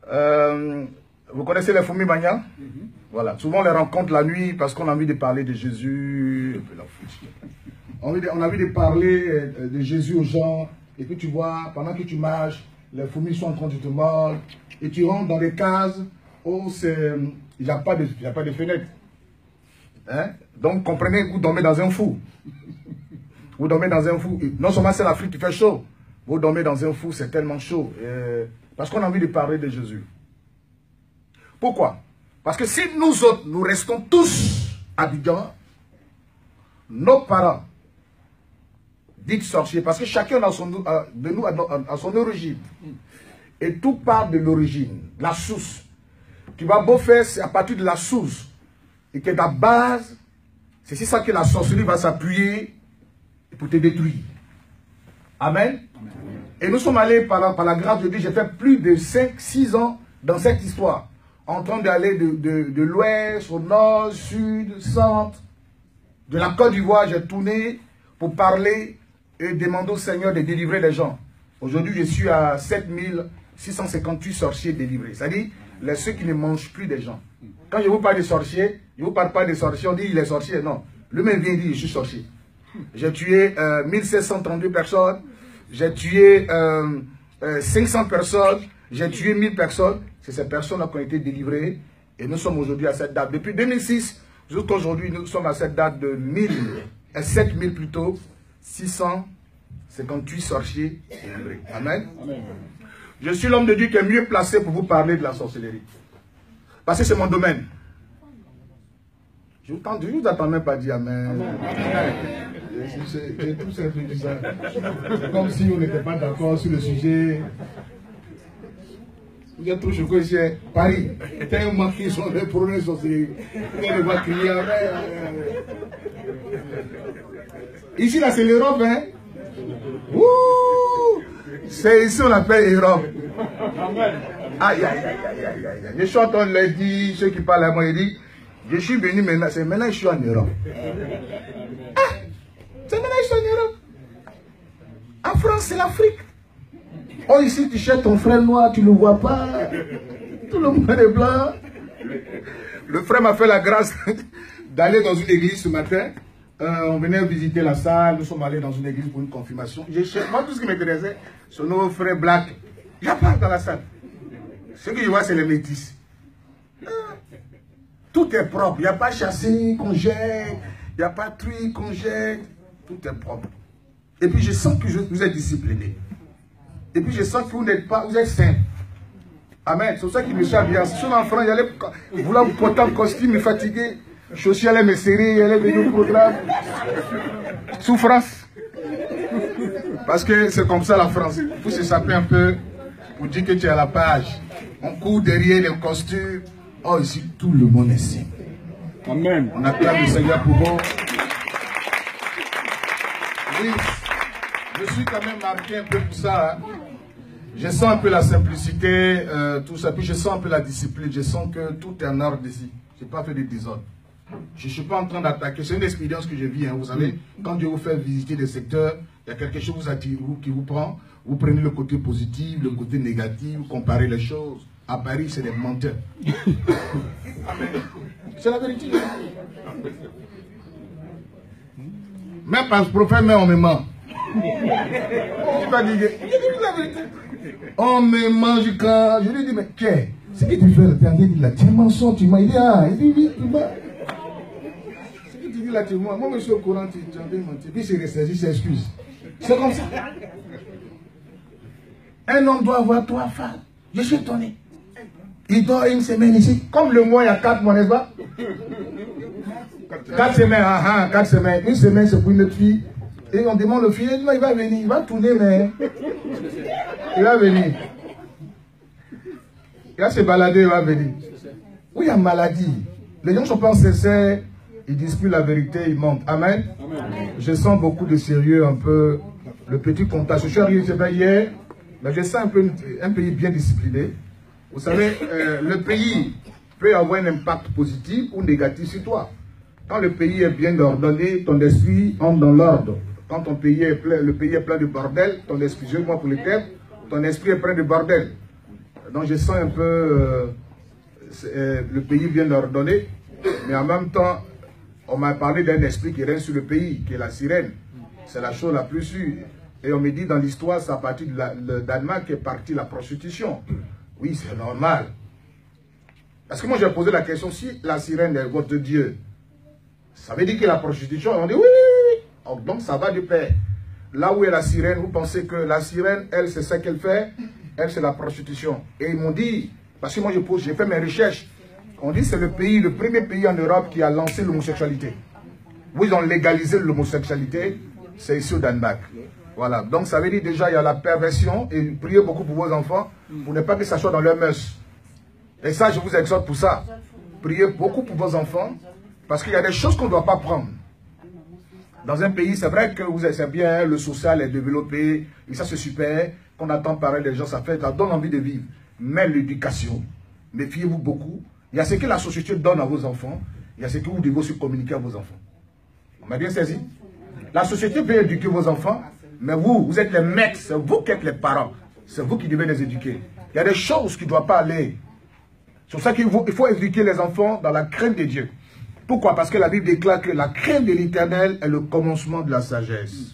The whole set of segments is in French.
Vous connaissez les fourmis mania? Voilà. Souvent on les rencontre la nuit parce qu'on a envie de parler de Jésus. On a envie de parler de Jésus aux gens. Et puis tu vois, pendant que tu marches, les fourmis sont en train de te mordre. Et tu rentres dans des cases où il n'y a pas de fenêtre. Hein? Donc comprenez, vous dormez dans un four. Vous dormez dans un four. Non seulement c'est l'Afrique qui fait chaud. Vous dormez dans un four, c'est tellement chaud. Parce qu'on a envie de parler de Jésus. Pourquoi? Parce que si nous autres, nous restons tous habitants, nos parents, dites sorciers, parce que chacun de nous a son origine. Et tout part de l'origine, la source. Tu vas beau faire, c'est à partir de la source. Et que la base, c'est ça que la sorcellerie va s'appuyer pour te détruire. Amen. Amen. Et nous sommes allés, par la grâce de Dieu, j'ai fait plus de 5-6 ans dans cette histoire. En train d'aller de l'ouest au nord, sud, centre. De la Côte d'Ivoire, j'ai tourné pour parler et demander au Seigneur de délivrer les gens. Aujourd'hui, je suis à 7658 sorciers délivrés. C'est-à-dire, ceux qui ne mangent plus des gens. Quand je vous parle de sorciers, je ne vous parle pas de sorciers, on dit il est sorcier. Non, lui-même vient dire je suis sorcier. J'ai tué 1732 personnes, j'ai tué 500 personnes, j'ai tué 1000 personnes. C'est ces personnes-là qui ont été délivrées. Et nous sommes aujourd'hui à cette date. Depuis 2006, jusqu'à aujourd'hui, nous sommes à cette date de 7000 plutôt, 658 sorciers délivrés. Amen. Amen. Je suis l'homme de Dieu qui est mieux placé pour vous parler de la sorcellerie. Parce que c'est mon domaine. Je ne vous attends même pas dire Amen. J'ai tout simplement dit ça. Comme si on n'était pas d'accord sur le sujet. Vous êtes trop choqués ici. Paris. Tellement qu'ils sont des problèmes sorcellerie. Vous allez voir crier Amen. Ici, là, c'est l'Europe, hein. Ouh! C'est ici on appelle Europe. Aïe, aïe, aïe, aïe, aïe. Je suis en train de le dire, ceux qui parlent à moi, ils disent, je suis venu maintenant, c'est maintenant que je suis en Europe. Ah, c'est maintenant que je suis en Europe. En France, c'est l'Afrique. Oh, ici, tu cherches ton frère noir, tu ne le vois pas. Tout le monde est blanc. Le frère m'a fait la grâce d'aller dans une église ce matin. On venait visiter la salle, nous sommes allés dans une église pour une confirmation. Moi, tout ce qui m'intéressait, c'est nos frères blacks. Il n'y a pas dans la salle. Ce que je vois, c'est les métis. Tout est propre. Il n'y a pas chassé qu'on jette. Il n'y a pas truc qu'on jette. Tout est propre. Et puis, je sens que vous êtes disciplinés. Et puis, je sens que vous n'êtes pas, vous êtes saints. Amen. C'est pour ça qu'il me chante bien. Si je suis en France, j'allais vouloir me porter en costume, me fatiguer. Chaussée allait me serrer, elle est venue au programme. Souffrance. Parce que c'est comme ça la France. Il faut se saper un peu pour dire que tu es à la page. On court derrière les costumes. Oh, ici, tout le monde est saint. Amen. On acclame le Seigneur pour vous. Oui, je suis quand même marqué un peu pour ça. Hein. Je sens un peu la simplicité, tout ça. Puis je sens un peu la discipline. Je sens que tout est en ordre ici. Je n'ai pas fait de désordre. Je ne suis pas en train d'attaquer. C'est une expérience que je vis. Hein. Vous savez, quand Dieu vous fait visiter des secteurs, il y a quelque chose qui vous prend. Vous prenez le côté positif, le côté négatif, vous comparez les choses. À Paris, c'est des menteurs. C'est la vérité. Même par le prophète, mais on me ment. Je pas dire la vérité. On me mange quand. Je lui dis, mais qu'est-ce que tu fais? Tu dis là, tu es mensonge, tu m'as dit, ah, il dit, tu vas. Là, moi, je suis au courant, tu as bien menti. Puis c'est resté, il s'excuse. C'est comme ça. Un homme doit avoir 3 femmes. Je suis étonné. Il dort une semaine ici. Comme le mois, il y a 4 mois, n'est-ce pas? 4 semaines, 4 semaines. Une semaine, c'est pour une autre fille. Et on demande au fille, il va venir. Il va tourner, mais il va venir. Il va se balader, il va venir. Oui, il y a maladie. Les gens ne sont pas sincères. Ils disent plus la vérité, ils mentent. Amen. Amen. Je sens beaucoup de sérieux, un peu, le petit contact. Je suis arrivé hier, mais je sens un pays bien discipliné. Vous savez, le pays peut avoir un impact positif ou négatif sur toi. Quand le pays est bien ordonné, ton esprit entre dans l'ordre. Quand ton pays est plein, le pays est plein de bordel, ton esprit, excusez-moi pour les termes, ton esprit est plein de bordel. Donc je sens un peu, le pays vient de leur donner, mais en même temps, on m'a parlé d'un esprit qui règne sur le pays, qui est la sirène. C'est la chose la plus sûre. Et on me dit dans l'histoire, c'est à partir de Danemark qu'est partie la prostitution. Oui, c'est normal. Parce que moi j'ai posé la question, si la sirène est votre Dieu, ça veut dire que la prostitution, on dit oui, oui, oui. Donc ça va de pair. Là où est la sirène, vous pensez que la sirène, elle, c'est ça qu'elle fait, elle, c'est la prostitution. Et ils m'ont dit, parce que moi j'ai fait mes recherches, on dit que c'est le premier pays en Europe qui a lancé l'homosexualité. Où ils ont légalisé l'homosexualité, c'est ici au Danemark. Voilà, donc ça veut dire déjà il y a la perversion, et priez beaucoup pour vos enfants, pour ne pas que ça soit dans leur mœurs. Et ça, je vous exhorte pour ça. Priez beaucoup pour vos enfants, parce qu'il y a des choses qu'on ne doit pas prendre. Dans un pays, c'est vrai que c'est bien, le social est développé, et ça c'est super, qu'on attend parler des gens, ça donne envie de vivre. Mais l'éducation, méfiez-vous beaucoup. Il y a ce que la société donne à vos enfants, il y a ce que vous devez aussi communiquer à vos enfants. On m'a bien saisi? La société peut éduquer vos enfants, mais vous êtes les maîtres, c'est vous qui êtes les parents. C'est vous qui devez les éduquer. Il y a des choses qui ne doivent pas aller. C'est pour ça qu'il faut éduquer les enfants dans la crainte de Dieu. Pourquoi? Parce que la Bible déclare que la crainte de l'Éternel est le commencement de la sagesse.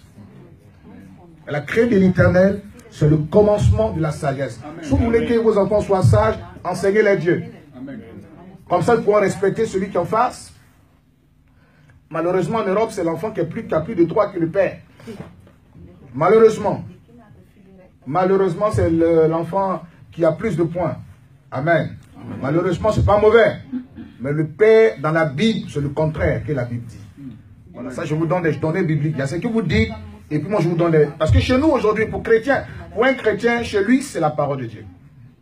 Et la crainte de l'Éternel, c'est le commencement de la sagesse. Amen. Si vous voulez que vos enfants soient sages, enseignez-les Dieu. Amen. Comme ça, ils pourront respecter celui qui est en face. Malheureusement, en Europe, c'est l'enfant qui a plus de droits que le père. Malheureusement. Malheureusement, c'est l'enfant qui a plus de points. Amen. Malheureusement, ce n'est pas mauvais. Mais le père, dans la Bible, c'est le contraire que la Bible dit. Voilà, ça, je vous donne des données bibliques. Il y a ce que vous dites, et puis moi, je vous donne des... Parce que chez nous, aujourd'hui, pour un chrétien, chez lui, c'est la parole de Dieu.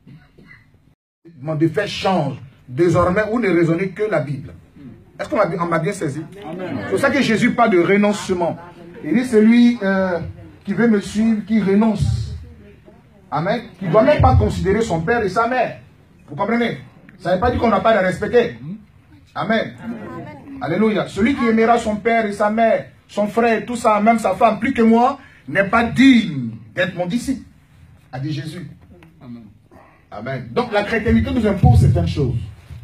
Mon défait change. Désormais, vous ne raisonnez que la Bible. Est-ce qu'on m'a bien saisi? C'est pour ça que Jésus parle de renoncement. Il dit, celui qui veut me suivre, qui renonce. Amen. Qui ne doit même pas considérer son père et sa mère. Vous comprenez? Ça ne veut pas dire qu'on n'a pas à les respecter. Amen. Alléluia. Celui qui aimera son père et sa mère, son frère, tout ça, même sa femme, plus que moi, n'est pas digne d'être mon disciple. A dit Jésus. Amen. Amen. Donc la chrétienté nous impose certaines choses.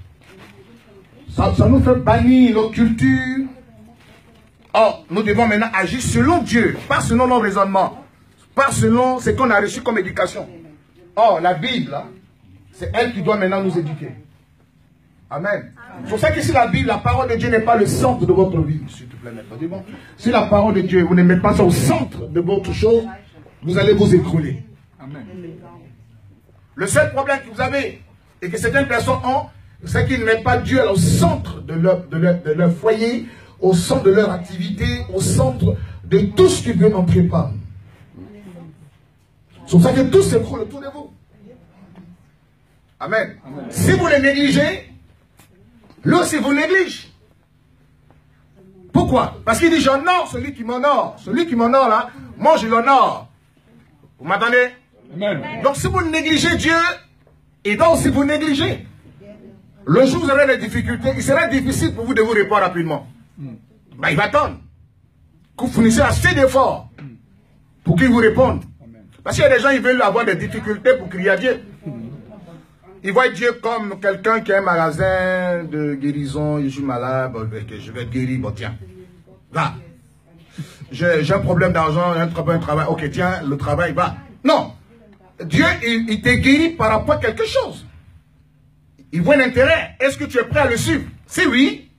Ça nous fait bannir nos cultures. Or, nous devons maintenant agir selon Dieu, pas selon nos raisonnements, pas selon ce qu'on a reçu comme éducation. Or, la Bible, c'est elle qui doit maintenant nous éduquer. Amen. C'est pour ça que si la Bible, la parole de Dieu n'est pas le centre de votre vie, s'il te plaît, bon. Si la parole de Dieu, vous ne mettez pas ça au centre de votre chose, vous allez vous écrouler. Amen. Le seul problème que vous avez, et que certaines personnes ont, c'est qu'ils ne mettent pas Dieu au centre de leur foyer, au centre de leur activité, au centre de tout ce qu'ils veulent entreprendre. C'est pour ça que tout s'écroule autour de vous. Amen. Amen. Si vous les négligez, lui aussi vous néglige. Pourquoi? Parce qu'il dit j'honore celui qui m'honore. Celui qui m'honore là, moi je l'honore. Vous m'entendez? Amen. Donc si vous négligez Dieu, il doit aussi vous négliger. Le jour où vous aurez des difficultés, il sera difficile pour vous de vous répondre rapidement. Ben, il va attendre que vous fournissez assez d'efforts pour qu'il vous réponde. Parce qu'il y a des gens qui veulent avoir des difficultés pour crier à Dieu. Ils voient Dieu comme quelqu'un qui a un magasin de guérison, je suis malade, bon, je vais être guéri, bon tiens, va. J'ai un problème d'argent, j'ai un travail, ok tiens, le travail va. Non, Dieu il t'a guéri par rapport à quelque chose. Il voit l'intérêt. Est-ce que tu es prêt à le suivre? Si oui,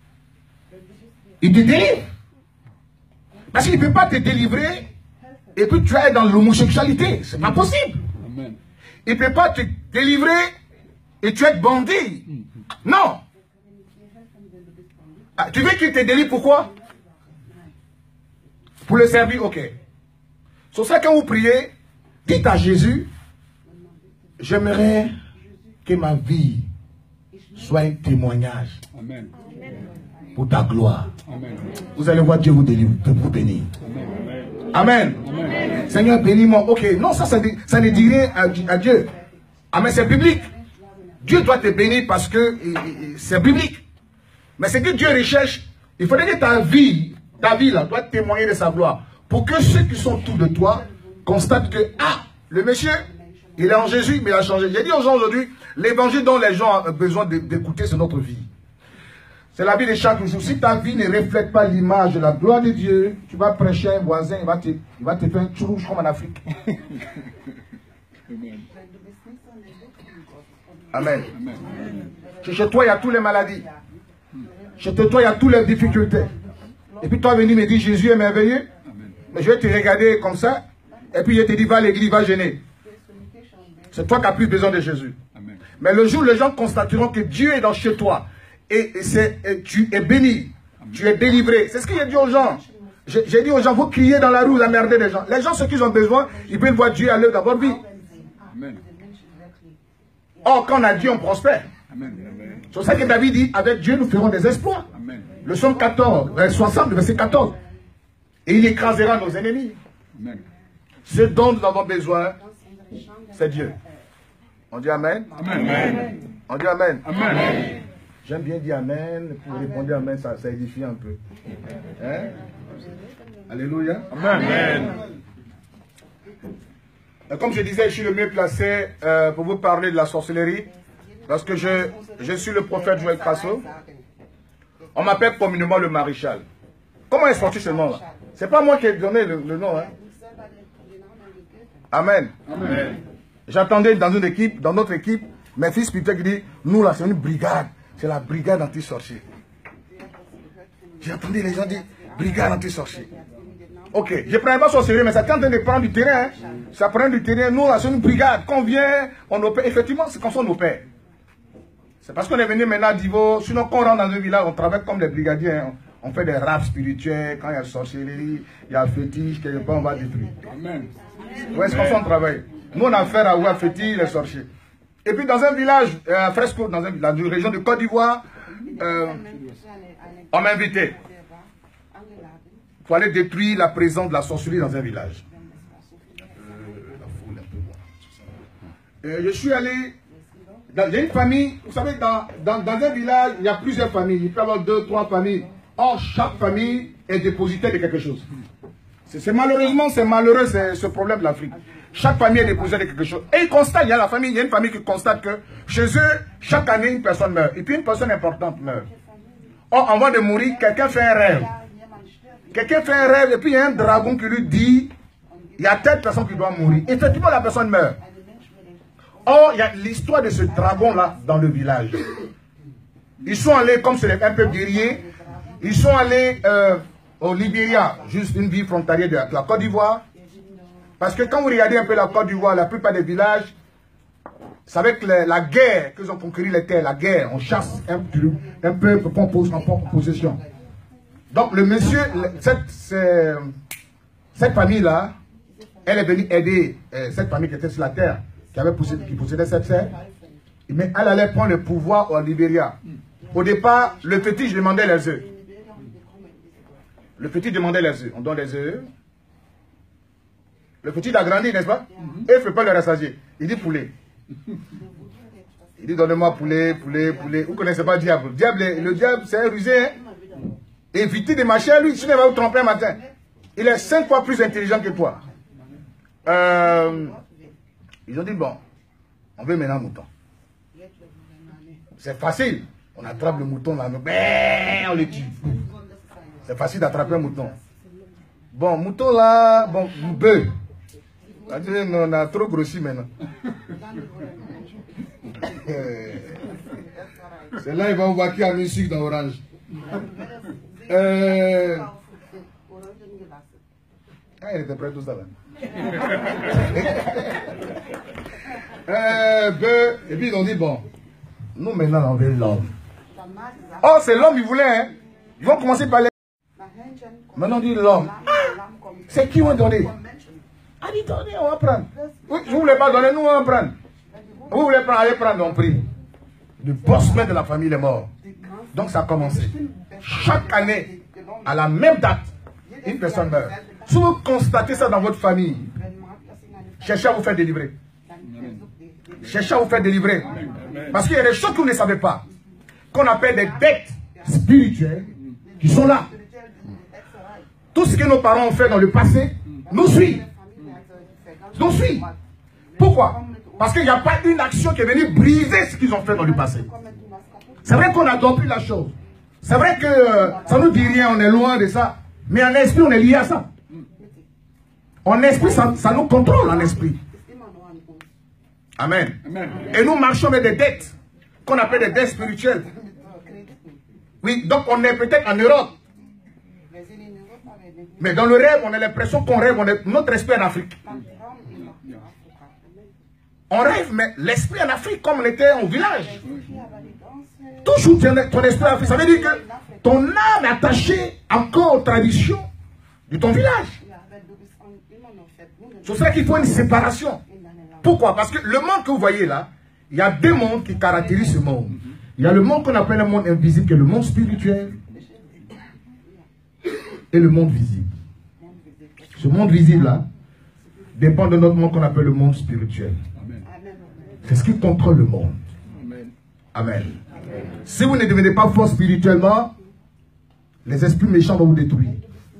il te délivre. Parce qu'il ne peut pas te délivrer et puis tu es dans l'homosexualité. C'est pas possible. Amen. Il ne peut pas te délivrer et tu es bandit. Non. Ah, tu veux qu'il te délivre pourquoi? Pour le servir, ok. C'est ça quand vous priez, dites à Jésus, j'aimerais que ma vie soit un témoignage. Amen. Pour ta gloire. Amen. Vous allez voir Dieu vous délivre, vous bénir. Amen. Amen. Amen. Seigneur, bénis-moi. Ok, non, ça ne dit rien à Dieu. Amen, c'est biblique. Dieu doit te bénir parce que c'est biblique. Mais ce que Dieu recherche, il faudrait que ta vie là, doit témoigner de sa gloire. Pour que ceux qui sont autour de toi constatent que, ah, le monsieur, Il est en Jésus, mais il a changé. J'ai dit aux gens aujourd'hui, l'évangile dont les gens ont besoin d'écouter, c'est notre vie. C'est la vie de chaque jour. Si ta vie ne reflète pas l'image de la gloire de Dieu, tu vas prêcher à un voisin, il va te faire un tchourouche comme en Afrique. Amen. Chez toi, il y a toutes les maladies. Chez toi, il y a toutes les difficultés. Et puis toi, venir me dire, Jésus est merveilleux. Mais je vais te regarder comme ça. Et puis je te dis, va à l'église, va gêner. C'est toi qui as plus besoin de Jésus. Amen. Mais le jour où les gens constateront que Dieu est dans chez toi, et tu es béni, amen, tu es délivré. C'est ce qu'il a dit aux gens. J'ai dit aux gens, vous criez dans la rue, vous emmerdez les gens. Les gens, ce qu'ils ont besoin, ils veulent voir Dieu à l'œuvre dans votre vie. Amen. Or, quand on a Dieu, on prospère. C'est pour ça que David dit, avec Dieu, nous ferons des exploits. Amen. Le psaume 14, 60, verset 14. Et il écrasera nos ennemis. Amen. Ce dont nous avons besoin, c'est Dieu. On dit Amen. Amen. On dit Amen. Amen. J'aime bien dire Amen. Pour répondre Amen, ça édifie un peu. Hein? Alléluia. Amen. Comme je disais, je suis le mieux placé pour vous parler de la sorcellerie. Parce que je suis le prophète Joël Crasso. On m'appelle communément le maréchal. Comment est sorti ce nom-là? C'est pas moi qui ai donné le nom. Hein? Amen. Amen. J'attendais dans une équipe, dans notre équipe, mes fils spirituels qui disent, nous là c'est une brigade, c'est la brigade anti-sorcier. J'attendais les gens dire, brigade anti-sorcier. Ok, je ne prenais pas ça au sérieux, mais ça est en train de prendre du terrain. Hein. Ça prend du terrain, nous là c'est une brigade, quand on vient, on opère. Effectivement, c'est comme ça on opère. C'est parce qu'on est venu maintenant à Divo, sinon quand on rentre dans un village, on travaille comme des brigadiers. Hein. On fait des raps spirituels, quand il y a sorcellerie, il y a fétiche, quelque part on va détruire. Amen. Ouais, c'est comme ça on travaille. Nous, on a affaire à Ouafeti, les sorciers. Et puis, dans un village, à Fresco, dans la région de Côte d'Ivoire, on m'a invité. Il faut aller détruire la présence de la sorcellerie dans un village. La foule un peu. Je suis allé... Il y a une famille, vous savez, dans un village, il y a plusieurs familles. Il peut y avoir 2, 3 familles. Or, chaque famille est dépositaire de quelque chose. Malheureusement, c'est malheureux, c'est ce problème de l'Afrique. Chaque famille est dépositaire de quelque chose. Et ils constatent, il y a une famille qui constate que chez eux, chaque année, une personne meurt. Et puis une personne importante meurt. Or, avant de mourir, quelqu'un fait un rêve. Quelqu'un fait un rêve et puis il y a un dragon qui lui dit, il y a telle personne qui doit mourir. Effectivement, la personne meurt. Or, il y a l'histoire de ce dragon-là dans le village. Ils sont allés, comme c'est un peu guerrier, ils sont allés au Libéria, juste une ville frontalière de la Côte d'Ivoire. Parce que quand vous regardez un peu la Côte d'Ivoire, la plupart des villages, c'est avec la guerre qu'ils ont conquis les terres, la guerre, on chasse un peu en possession. Donc le monsieur, cette famille-là, elle est venue aider cette famille qui était sur la terre, qui possédait cette terre, mais elle allait prendre le pouvoir au Libéria. Au départ, le fétiche demandait les œufs. Le fétiche demandait les œufs. On donne les œufs. Le petit a grandi, n'est-ce pas? Et il ne fait pas le rassasier. Il dit poulet. Il dit donnez-moi poulet, poulet, poulet. Vous ne connaissez pas le diable. Le diable, c'est un rusé. Hein? Évitez de marcher à lui, sinon il va vous tromper un matin. Il est 5 fois plus intelligent que toi. Ils ont dit bon, on veut maintenant un mouton. C'est facile. On attrape le mouton là, on le tue. C'est facile d'attraper un mouton. Bon, mouton là, bon, bœuf. On a trop grossi maintenant. C'est là il va voir qui a mis sucre dans Orange. Ah, il était prêt tout ça là. Et puis ils ont dit bon, nous maintenant on veut l'homme. Oh, c'est l'homme, ils voulaient, hein. Ils vont commencer par les... Maintenant on dit l'homme. Ah, c'est qui vont donner? Ah, dit donnez, on va prendre. Oui, je ne voulais pas donner, nous on va prendre. Vous voulez prendre, allez prendre, on prie. Le bossman de la famille est mort. Donc ça a commencé. Chaque année, à la même date, une personne meurt. Si vous constatez ça dans votre famille, cherchez à vous faire délivrer. Cherchez à vous faire délivrer. Parce qu'il y a des choses que vous ne savez pas. Qu'on appelle des dettes spirituelles qui sont là. Tout ce que nos parents ont fait dans le passé nous suit. Nous suit. Pourquoi? Parce qu'il n'y a pas une action qui est venue briser ce qu'ils ont fait dans le passé. C'est vrai qu'on a compris la chose. C'est vrai que ça ne nous dit rien, on est loin de ça. Mais en esprit, on est lié à ça. En esprit, ça nous contrôle en esprit. Amen. Amen. Et nous marchons avec des dettes, qu'on appelle des dettes spirituelles. Oui, donc on est peut-être en Europe. Mais dans le rêve, on a l'impression qu'on rêve, notre esprit en Afrique. On rêve, mais l'esprit en Afrique, comme on était au village. Toujours ton esprit en Afrique. Ça veut dire que ton âme est attachée encore aux traditions de ton village. C'est pour ça qu'il faut une séparation. Pourquoi? Parce que le monde que vous voyez là, il y a deux mondes qui caractérisent ce monde. Il y a le monde qu'on appelle le monde invisible, qui est le monde spirituel, et le monde visible. Ce monde visible là dépend de notre monde qu'on appelle le monde spirituel. C'est ce qui contrôle le monde. Amen. Si vous ne devenez pas fort spirituellement, les esprits méchants vont vous détruire.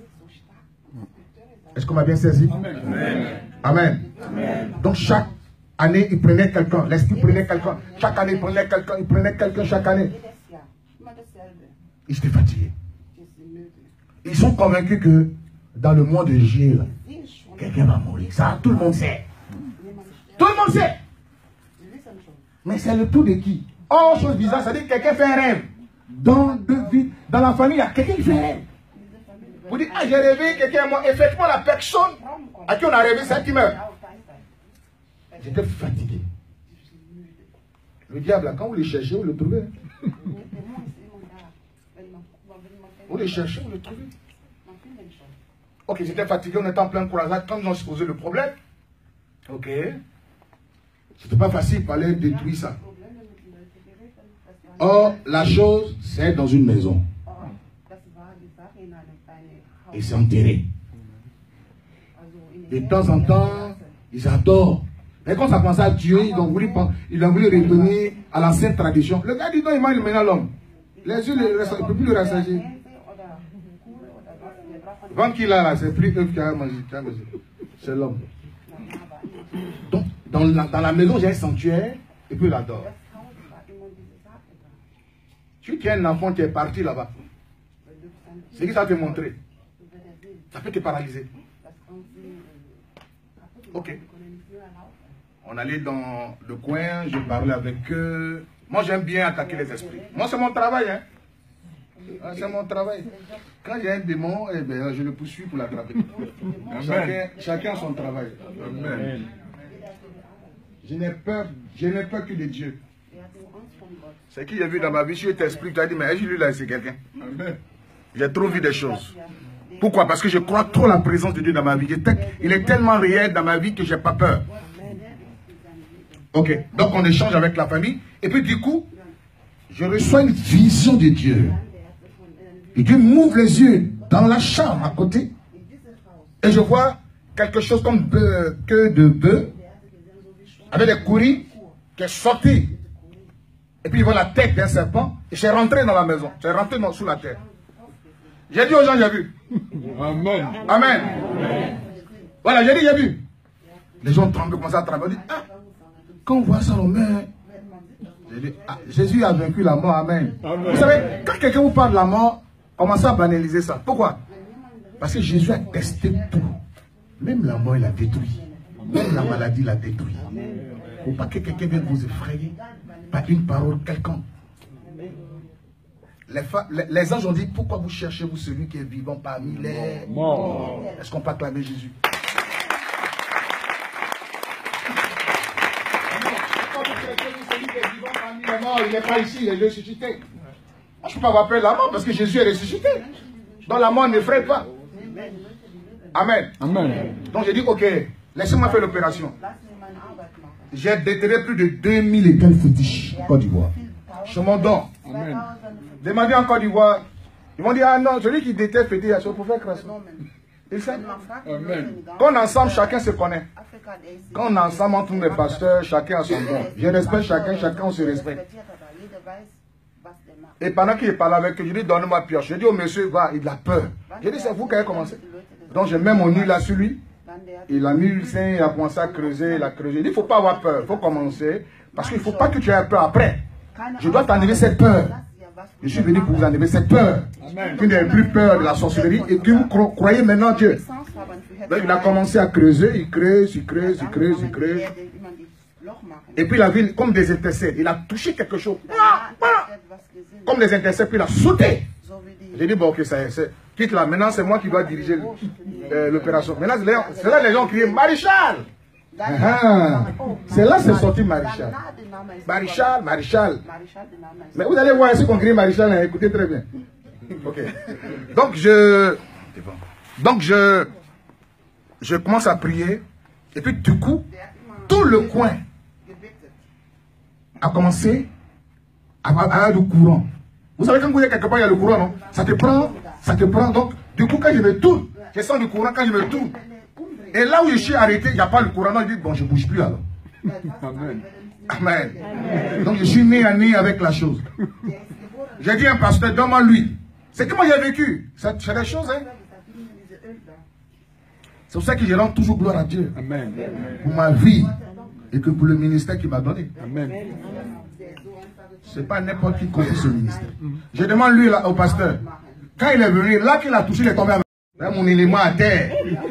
Est-ce qu'on m'a bien saisi? Amen. Amen. Amen. Donc chaque année, il prenait quelqu'un. L'esprit prenait quelqu'un. Chaque année, il prenait quelqu'un. Il prenait quelqu'un chaque année. Ils étaient fatigués. Ils sont convaincus que dans le monde de Dieu, quelqu'un va mourir. Ça, tout le monde sait. Tout le monde sait. Mais c'est le tout de qui? Oh, chose bizarre, ça dit que quelqu'un fait un rêve. Dans la famille, il y a quelqu'un qui fait un rêve. Vous dites, ah, j'ai rêvé, quelqu'un est mort. Effectivement, la personne à qui on a rêvé, c'est elle qui meurt. J'étais fatigué. Le diable, quand vous le cherchez, vous le trouvez. Vous le cherchez, vous le trouvez. Ok, j'étais fatigué, on était en plein croisade. Quand ils ont posé le problème, ok, c'était pas facile, il fallait détruire ça. Or, la chose, c'est dans une maison. Et c'est enterré. De temps en temps, ils adorent. Et quand ça commence à Dieu, ils ont voulu revenir à l'ancienne tradition. Le gars dit non, il mange maintenant l'homme. Les yeux, il ne peut plus le rassasier. Quand qu'il a là, c'est plus eux qui a mangé. C'est l'homme. Donc, dans la maison, j'ai un sanctuaire, et puis il adore. Tu es un enfant qui est parti là-bas. C'est ce que ça te montrer. Ça peut te paralyser. Ok. On allait dans le coin, je parlais avec eux. Moi, j'aime bien attaquer les esprits. Moi, c'est mon travail. Hein. C'est mon travail. Quand il y a un démon, eh bien, je le poursuis pour l'attraper. Chacun son travail. Amen. Je n'ai peur que de Dieu. C'est qui j'ai vu dans ma vie, je t'explique, tu as dit, mais lui là, c'est quelqu'un. J'ai trop vu des choses. Pourquoi? Parce que je crois trop la présence de Dieu dans ma vie. Il est tellement réel dans ma vie que je n'ai pas peur. Ok, donc on échange avec la famille. Et puis du coup, je reçois une vision de Dieu. Et Dieu m'ouvre les yeux dans la chambre à côté. Et je vois quelque chose comme queue de bœuf, avec des couris, qui est sorti. Et puis il voit la tête d'un serpent. Et j'ai rentré dans la maison. J'ai rentré sous la terre. J'ai dit aux gens, j'ai vu. Amen. Amen. Voilà, j'ai dit, j'ai vu. Les gens tremblent, commencent à trembler. Dit, ah, quand on voit ça, on met. J'ai dit, ah, Jésus a vaincu la mort. Amen. Amen. Vous savez, quand quelqu'un vous parle de la mort, commencez à banaliser ça. Pourquoi? Parce que Jésus a testé tout. Même la mort, il a détruit. Même la maladie, il a détruit. Il ne faut pas que quelqu'un vienne vous effrayer par une parole quelconque. Les anges ont dit, pourquoi vous cherchez-vous celui qui est vivant parmi les morts? Est-ce qu'on peut acclamer Jésus? Pourquoi vous cherchez celui qui est vivant parmi les morts? Il n'est pas ici, il est ressuscité. Moi, je ne peux pas avoir peur de la mort parce que Jésus est ressuscité. Donc la mort n'effraie pas. Amen. Amen. Donc j'ai dit, ok, laissez-moi faire l'opération. J'ai déterré plus de 2000 étoiles fétiches en Côte d'Ivoire. Je m'en donne. Amen. Demandez en Côte d'Ivoire. Ils vont dire, ah non, celui qui déteste fétiche, c'est pour faire crasse. Quand on est ensemble, chacun se connaît. Quand on est ensemble, entre nous les pasteurs, chacun a son don. Je respecte chacun, chacun on se respecte. Et pendant qu'il parle avec eux, je dis, donne-moi ma pioche. Je dis au monsieur, va, il a peur. Je dis, c'est vous qui avez commencé. Donc je mets mon huile là sur lui. Il a mis le sein, il a commencé à creuser, il a creusé. Il dit, il ne faut pas avoir peur, il faut commencer. Parce qu'il ne faut pas que tu aies peur après. Je dois t'enlever cette peur. Je suis venu pour vous enlever cette peur. Que vous n'avez plus peur de la sorcellerie et que vous croyez maintenant Dieu. Donc il a commencé à creuser, il creuse, il creuse, il creuse, il creuse. Et puis il a vu comme des intercèdes. Il a touché quelque chose. Comme des intercèdes, puis il a sauté. J'ai dit, bon, ok, ça y est, quitte là. Maintenant, c'est moi qui dois diriger l'opération. Maintenant, c'est là que les gens crient, Maréchal! C'est là que c'est sorti Maréchal. Maréchal, Maréchal. Mais vous allez voir ici qu'on crie Maréchal, hein, écoutez très bien. Ok. Donc je commence à prier. Et puis du coup, tout le coin a commencé à avoir du courant. Vous savez, quand vous êtes quelque part, il y a le courant, non? Ça te prend. Donc, du coup, quand je me tourne, je sens du courant quand je me tourne. Et là où je suis arrêté, il n'y a pas le courant. Non, je dis, bon, je ne bouge plus alors. Amen. Amen. Donc, je suis né à nez avec la chose. J'ai dit à un pasteur, donne-moi lui. C'est que moi j'ai vécu. C'est des choses, hein. C'est pour ça que je rends toujours gloire à Dieu. Amen. Pour ma vie et que pour le ministère qu'il m'a donné. Amen. Ce n'est pas n'importe qui confie ce ministère. Je demande lui là, au pasteur. Quand il est venu, là qu'il a touché, il est tombé à mon élément à terre.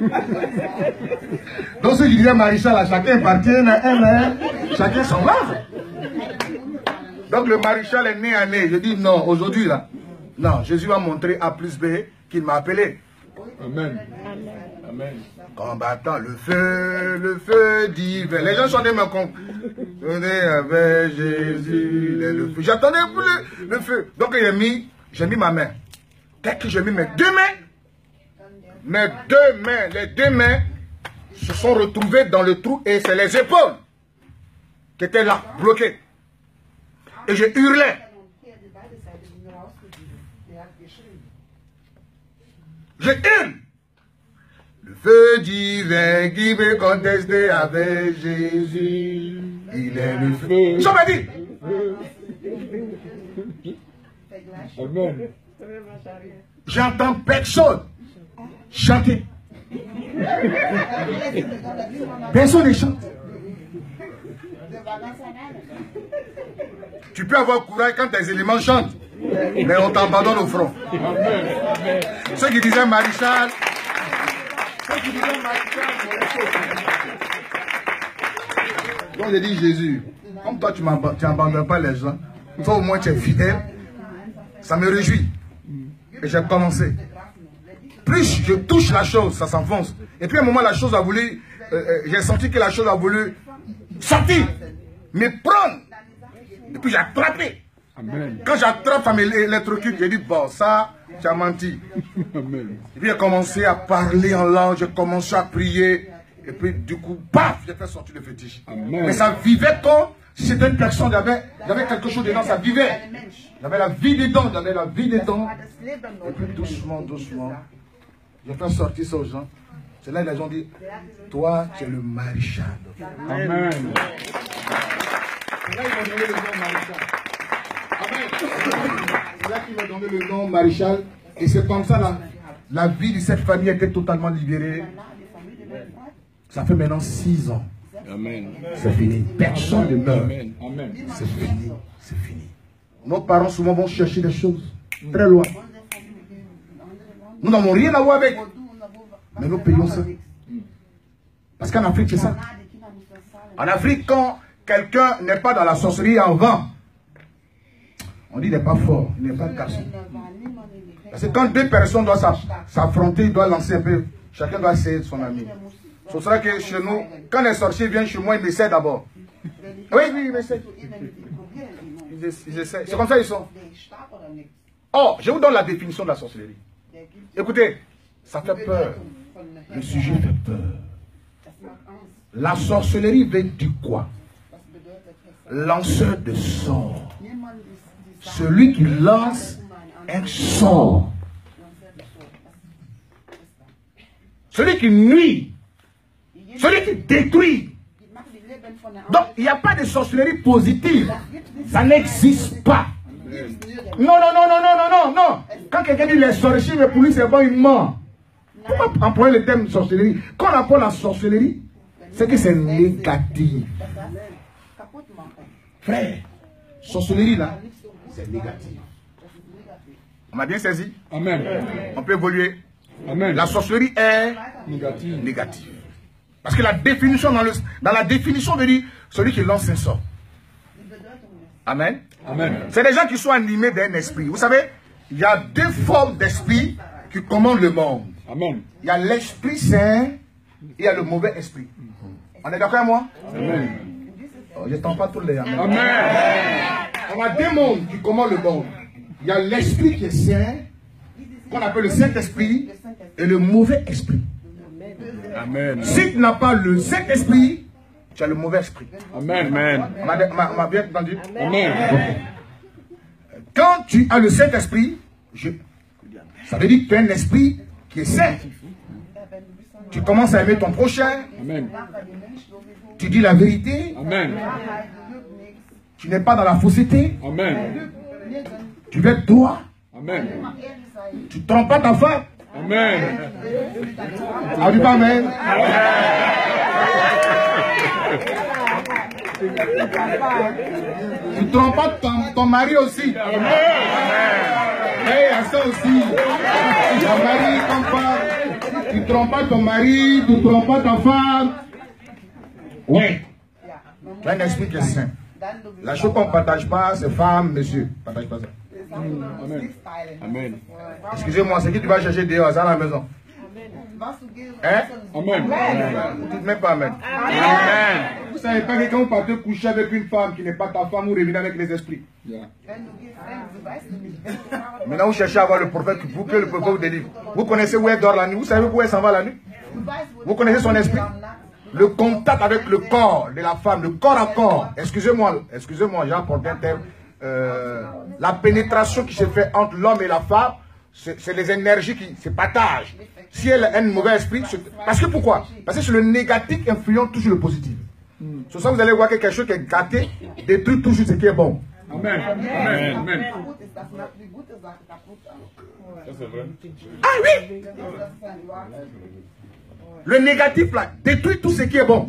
Donc ce que je disais, Maréchal, à chacun parti, chacun son lave. Donc le Maréchal est né à nez. Je dis non, aujourd'hui là. Non, Jésus va montrer A plus B qu'il m'a appelé. Amen. Amen. Combattant le feu divin. Les gens chantaient ma con. Venez avec Jésus, le feu. J'attendais pour le feu. Donc j'ai mis ma main. Dès que j'ai mis mes deux mains, les deux mains se sont retrouvées dans le trou et c'est les épaules qui étaient là, bloquées. Et je hurlais. Je hurle. Le feu divin qui veut contester avec Jésus. Il est le feu. Ça m'a dit. Amen. J'entends personne chanter. Personne ne chante. Tu peux avoir courage quand tes éléments chantent, mais on t'abandonne au front. Ceux qui disaient Maréchal, donc j'ai dit Jésus, comme toi tu n'abandonnes pas les gens, toi au moins tu es fidèle, ça me réjouit. Et j'ai commencé. Plus je touche la chose, ça s'enfonce. Et puis à un moment la chose a voulu, j'ai senti que la chose a voulu sortir, me prendre. Et puis j'ai attrapé. Amen. Quand j'attrape, ça m'électrocute. J'ai dit, bon, ça, tu as menti. Amen. Et puis j'ai commencé à parler en langue, j'ai commencé à prier. Et puis du coup, paf, j'ai fait sortir le fétiche. Amen. Mais ça vivait comme si c'était une personne, j'avais quelque chose dedans, ça vivait. J'avais la vie dedans, j'avais la vie dedans. Et puis doucement, doucement, j'ai fait sortir ça aux gens. C'est là que les gens disent, toi, tu es le Maréchal. Amen. C'est là qu'ils m'ont donné le nom Maréchal. Amen. C'est là qu'ils m'ont donné le nom Maréchal. Et c'est comme ça, la vie de cette famille était totalement libérée. Ça fait maintenant 6 ans. Amen. C'est fini. Personne ne meurt. C'est fini. C'est fini. Nos parents souvent vont chercher des choses très loin. Nous n'avons rien à voir avec. Mais nous payons ça. Parce qu'en Afrique, c'est ça. En Afrique, quand quelqu'un n'est pas dans la sorcellerie en vent, on dit qu'il n'est pas fort, il n'est pas garçon. Parce que quand deux personnes doivent s'affronter, ils doivent lancer un peu, chacun doit essayer de son ami. C'est pour ça que chez nous, quand les sorciers viennent chez moi, ils m'essaient d'abord. Oui, ils m'essaient. Ils essaient. C'est comme ça qu'ils sont. Oh, je vous donne la définition de la sorcellerie. Écoutez, ça fait peur. Le sujet fait peur. La sorcellerie veut dire quoi? Lanceur de sort. Celui qui lance un sort. Celui qui nuit. Celui qui détruit. Donc, il n'y a pas de sorcellerie positive. Ça n'existe pas. Non, non, non, non, non, non, non, non. Quand quelqu'un dit les sorciers, mais pour lui c'est bon, il ment. Pourquoi employer le terme sorcellerie? Quand on emploie la sorcellerie, c'est que c'est négatif. Frère, sorcellerie là, c'est négatif. On m'a bien saisi? Amen. On peut évoluer. Amen. La sorcellerie est négative. Parce que la définition dans la définition veut dire celui qui lance un sort. Amen. Amen. C'est des gens qui sont animés d'un esprit. Vous savez, il y a deux formes d'esprit qui commandent le monde. Amen. Il y a l'Esprit Saint et il y a le mauvais esprit. On est d'accord avec moi? Amen. Oh, je n'entends pas tous les amen. Amen. On a deux mondes qui commandent le monde. Il y a l'Esprit qui est saint, qu'on appelle le Saint-Esprit, et le mauvais esprit. Amen. Si tu n'as pas le Saint-Esprit, tu as le mauvais esprit. Amen. Amen. On m'a bien entendu? Amen. Quand tu as le Saint-Esprit, ça veut dire que tu as un esprit qui est saint. Tu commences à aimer ton prochain. Amen. Tu dis la vérité. Amen. Tu n'es pas dans la fausseté. Amen. Tu veux être droit. Amen. Tu ne trompes pas ta femme. Amen. Ah, dis pas amen. Tu ne trompes pas ton mari aussi. Amen. Hey, à ça aussi. Ton mari, ton femme. Tu ne trompes pas ton mari, tu ne trompes pas ta femme. Oui. Tu as un esprit qui est saint. La chose qu'on ne partage pas, c'est femme, monsieur. Ne partage pas ça. Amen. Amen. Excusez-moi, c'est qui tu vas chercher dehors, ça à la maison? Hein? Amen. Vous dites même pas amen. Amen. Vous savez pas que quand vous partez coucher avec une femme qui n'est pas ta femme, vous revenez avec les esprits. Yeah. Maintenant, vous cherchez à avoir le prophète pour que le prophète vous délivre. Vous connaissez où elle dort la nuit? Vous savez où elle s'en va la nuit? Vous connaissez son esprit? Le contact avec le corps de la femme, le corps à corps. Excusez-moi, j'ai apporté un terme. La pénétration qui se fait entre l'homme et la femme, c'est les énergies qui se partagent. Si elle a un mauvais esprit, parce que pourquoi? Parce que c'est le négatif influent toujours le positif. Sur ça, vous allez voir que quelque chose qui est gâté détruit toujours ce qui est bon. Amen. Amen. Amen. Ça, c'est vrai. Ah oui! Le négatif là détruit tout ce qui est bon.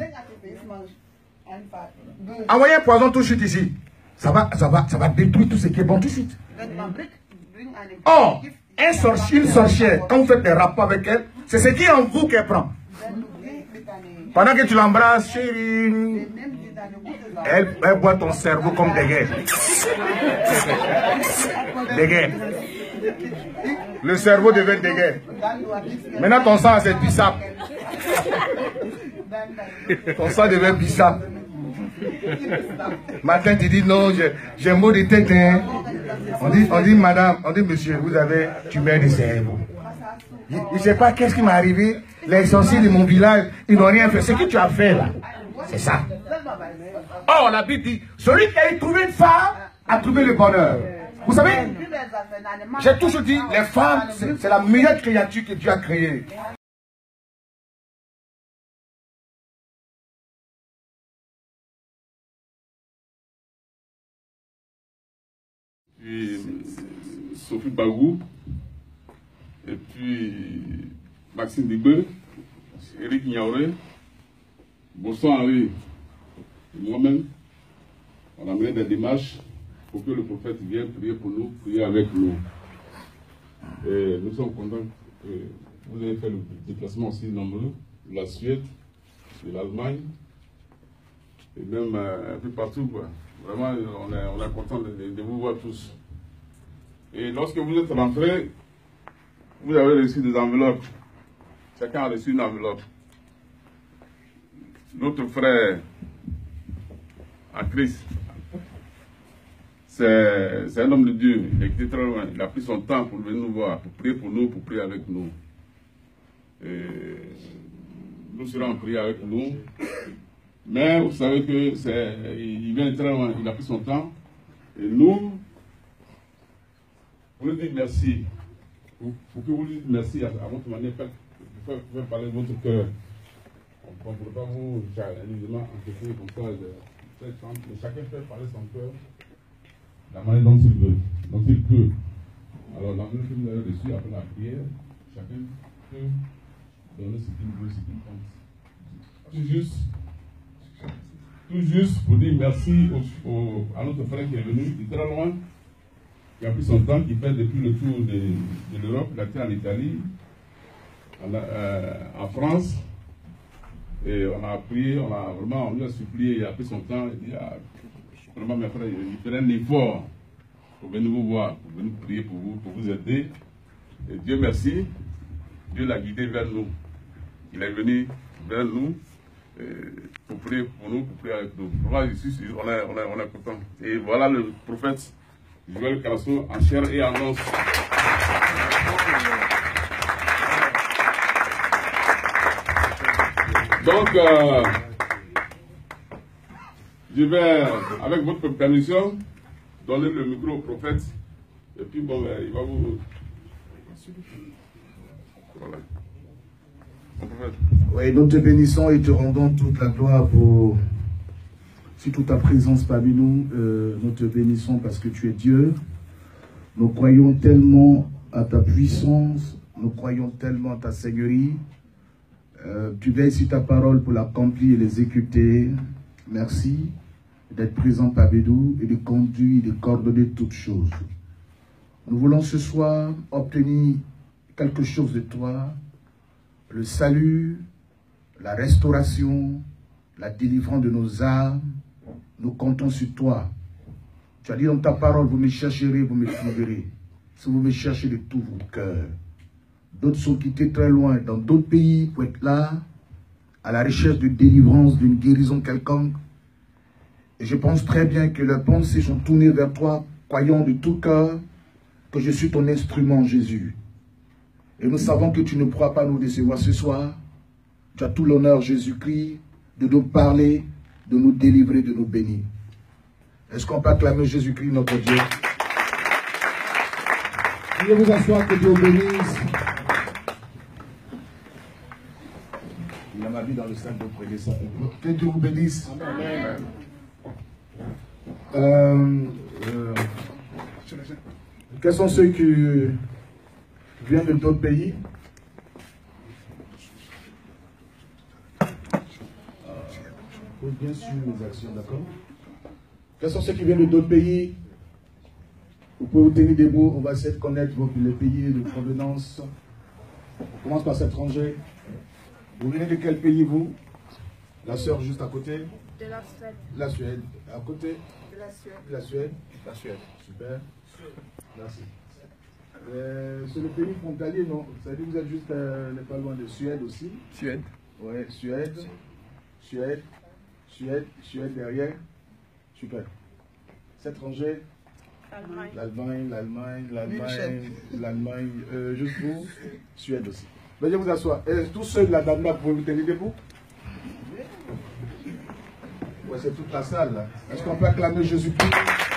Envoyez un poison tout de suite ici. Ça va détruire tout ce qui est bon tout de suite. Or, une sorcière, quand vous faites des rapports avec elle, c'est ce qui est en vous qu'elle prend. Pendant que tu l'embrasses, chérie, elle boit ton cerveau comme des guerres. Des guerres. Le cerveau devient des guerres. Maintenant, ton sang, c'est bissap. Ton sang devient bissap. Matin, tu dis non, j'ai un mot de tête. Hein. On dit madame, on dit monsieur, tu mets des cerveaux. Je ne sais pas qu'est-ce qui m'est arrivé. Les sorciers de mon village, ils n'ont rien fait. Ce que tu as fait là, c'est ça. Oh, la Bible dit, celui qui a trouvé une femme a trouvé le bonheur. Vous savez, j'ai toujours dit, les femmes, c'est la meilleure créature que Dieu a créée. Puis Sophie Bagou, et puis Maxime Dibé, Eric Niaoré, Bonsoir Henri, moi-même, on a mené des démarches pour que le prophète vienne prier pour nous, prier avec nous. Et nous sommes contents que vous avez fait le déplacement aussi nombreux de la Suède, de l'Allemagne, et même un peu partout, quoi. Vraiment, on est content de vous voir tous. Et lorsque vous êtes rentrés, vous avez reçu des enveloppes. Chacun a reçu une enveloppe. Notre frère en Christ, c'est un homme de Dieu. Il a quitté très loin. Il a pris son temps pour venir nous voir, pour prier pour nous, pour prier avec nous. Et nous serons en prière avec nous. Mais vous savez qu'il vient très loin. Il a pris son temps. Et nous, vous lui dites merci. Pour que vous lui dites merci à votre manière, pour faire parler de votre cœur. On ne peut pas vous évidemment enquêter comme ça. Mais chacun fait parler son cœur de la manière dont il veut, dont il peut. Alors, l'enveloppe que vous avez reçue après la prière, chacun peut donner ce qu'il veut, ce qu'il pense. Tout juste pour dire merci à notre frère qui est venu de très loin, qui a pris son temps, qui fait depuis le tour de l'Europe, il a été en Italie, en France, et on a prié, on lui a supplié, il a pris son temps, il dit, vraiment mes frères, il fait un effort pour venir vous voir, pour venir prier pour vous aider. Et Dieu merci, Dieu l'a guidé vers nous. Il est venu vers nous pour prier pour nous, pour prier avec nous. Vraiment, ici, on est content. Et voilà le prophète Joël Carasso en chair et en os. Donc, je vais, avec votre permission, donner le micro au prophète. Et puis, bon, il va vous... Voilà. Oui, nous te bénissons et te rendons toute la gloire pour toute ta présence parmi nous. Nous te bénissons parce que tu es Dieu. Nous croyons tellement à ta puissance, nous croyons tellement à ta seigneurie. Tu veilles sur ta parole pour l'accomplir et l'exécuter. Merci d'être présent parmi nous et de conduire et de coordonner toutes choses. Nous voulons ce soir obtenir quelque chose de toi, le salut, la restauration, la délivrance de nos âmes. Nous comptons sur toi. Tu as dit dans ta parole, vous me chercherez, vous me trouverez. Si vous me cherchez de tout vos cœurs. D'autres sont quittés très loin, dans d'autres pays, pour être là, à la recherche de délivrance, d'une guérison quelconque. Et je pense très bien que leurs pensées sont tournées vers toi, croyant de tout cœur que je suis ton instrument, Jésus. Et nous savons que tu ne pourras pas nous décevoir ce soir. Tu as tout l'honneur, Jésus-Christ, de nous parler, de nous délivrer, de nous bénir. Est-ce qu'on peut acclamer Jésus-Christ, notre Dieu? Veuillez vous asseoir, que Dieu vous bénisse. Il a ma vie dans le sac de prier ça. Que Dieu vous bénisse. Amen. Quels sont ceux qui viennent de d'autres pays? Faut bien suivre mes actions, d'accord? Quels sont ceux qui viennent de d'autres pays? Vous pouvez vous tenir debout, on va essayer de connaître les pays de provenance. On commence par cet étranger. Vous venez de quel pays, vous? La sœur juste à côté? De la Suède. La Suède. À côté? De la Suède. La Suède. La Suède. Super. Merci. C'est le pays frontalier, non? Ça veut dire que vous êtes juste pas loin de Suède aussi? Suède. Oui, Suède. Suède. Suède. Suède derrière. Super. Cet étranger? L'Allemagne. L'Allemagne, juste vous? Suède aussi. Veuillez vous asseoir. Tous ceux de la Danemark, vous pouvez vous tenir debout? Ouais, c'est toute la salle là. Est-ce qu'on peut acclamer Jésus-Christ?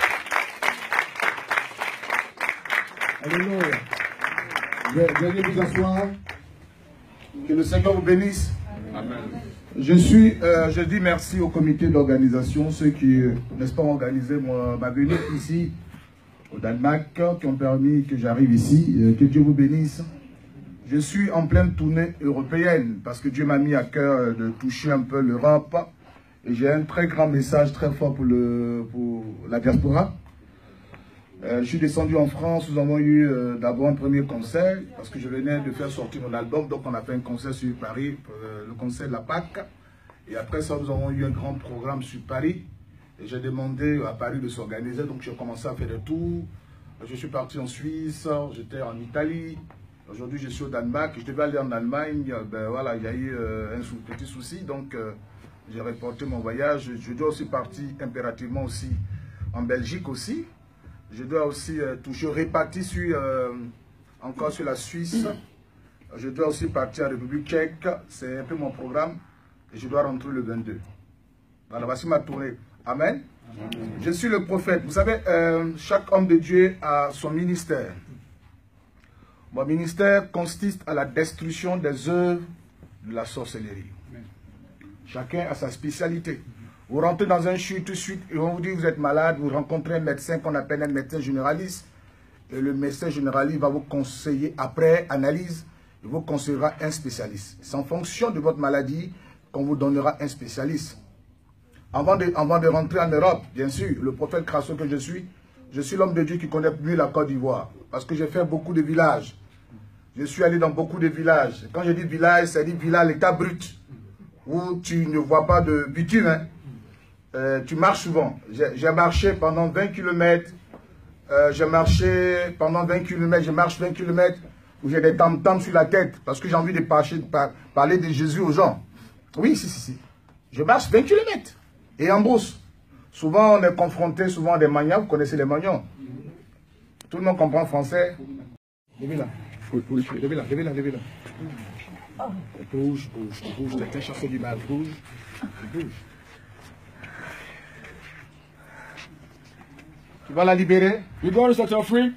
Alléluia. Veuillez vous asseoir. Que le Seigneur vous bénisse. Amen. Je dis merci au comité d'organisation, ceux qui, n'est-ce pas, ont organisé ma venue ici au Danemark, qui ont permis que j'arrive ici. Que Dieu vous bénisse. Je suis en pleine tournée européenne parce que Dieu m'a mis à cœur de toucher un peu l'Europe. Et j'ai un très grand message très fort pour la diaspora. Je suis descendu en France, nous avons eu d'abord un premier concert, parce que je venais de faire sortir mon album, donc on a fait un concert sur Paris, le concert de la Pâque. Et après ça, nous avons eu un grand programme sur Paris. Et j'ai demandé à Paris de s'organiser, donc j'ai commencé à faire des tours. Je suis parti en Suisse, j'étais en Italie. Aujourd'hui, je suis au Danemark. Je devais aller en Allemagne, ben voilà, il y a eu un petit souci, donc j'ai reporté mon voyage. Je dois aussi partir impérativement aussi en Belgique aussi. Je dois aussi toucher, répartir encore sur la Suisse. Je dois aussi partir en République tchèque. C'est un peu mon programme. Et je dois rentrer le 22. Voilà, voici ma tournée. Amen. Amen. Je suis le prophète. Vous savez, chaque homme de Dieu a son ministère. Mon ministère consiste à la destruction des œuvres de la sorcellerie. Chacun a sa spécialité. Vous rentrez dans un CHU tout de suite et on vous dit que vous êtes malade, vous rencontrez un médecin qu'on appelle un médecin généraliste. Et le médecin généraliste va vous conseiller, après analyse, il vous conseillera un spécialiste. C'est en fonction de votre maladie qu'on vous donnera un spécialiste. Avant de rentrer en Europe, bien sûr, le prophète crasseux que je suis l'homme de Dieu qui connaît mieux la Côte d'Ivoire. Parce que j'ai fait beaucoup de villages. Je suis allé dans beaucoup de villages. Quand je dis village, c'est dit village, l'état brut, où tu ne vois pas de bitume. Hein. Tu marches souvent. J'ai marché pendant 20 km. J'ai marché pendant 20 km. Je marche 20 km où j'ai des tam-tams sur la tête. Parce que j'ai envie de parler de Jésus aux gens. Oui, si. Je marche 20 km. Et en brousse. Souvent, on est confronté souvent à des manias. Vous connaissez les manions. Tout le monde comprend français. Levez là. Levez là. Bouge. T'es chassé du mal. Bouge. Tu vas la libérer. You're going to set her free.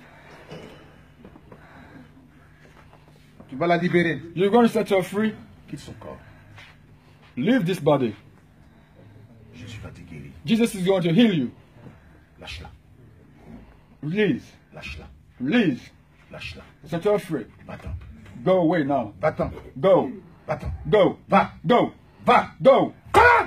Tu vas la libérer. You're going to set her free. Quitte son corps. Leave this body. Jésus va te guérir. Jesus is going to heal you. Lâche-la. Release. Lâche-la. Release. Lâche-la. Set her free. Va-t'en. Go away now. Va-t'en. Go. Va-t'en. Go. Va. Go. Va. Go. Come.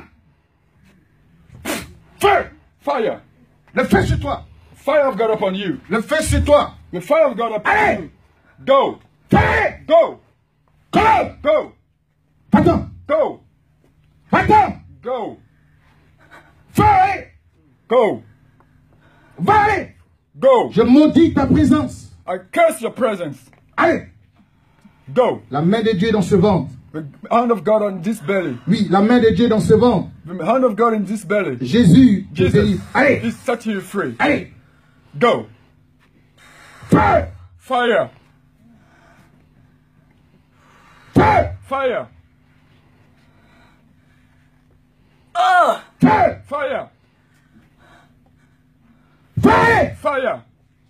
Feu. Fire. Le feu sur toi. Fire of God upon you. Le feu sur toi. The fire of God upon Allez. you. Go. Feu. Go. Come. Go. Va-t'en. Go. Va-t'en. Go. Feu. Go. Va aller. Go. Je maudis ta présence. I curse your presence. Allez. Go. La main de Dieu dans ce ventre. The hand of God on this belly. Oui, la main de Dieu dans ce ventre. The hand of God in this belly. Jésus te Jesus délivre. Allez. is setting you free. Allez. Go. Feu. Fire. Feu. Fire. Feu. Fire. Feu. Fire.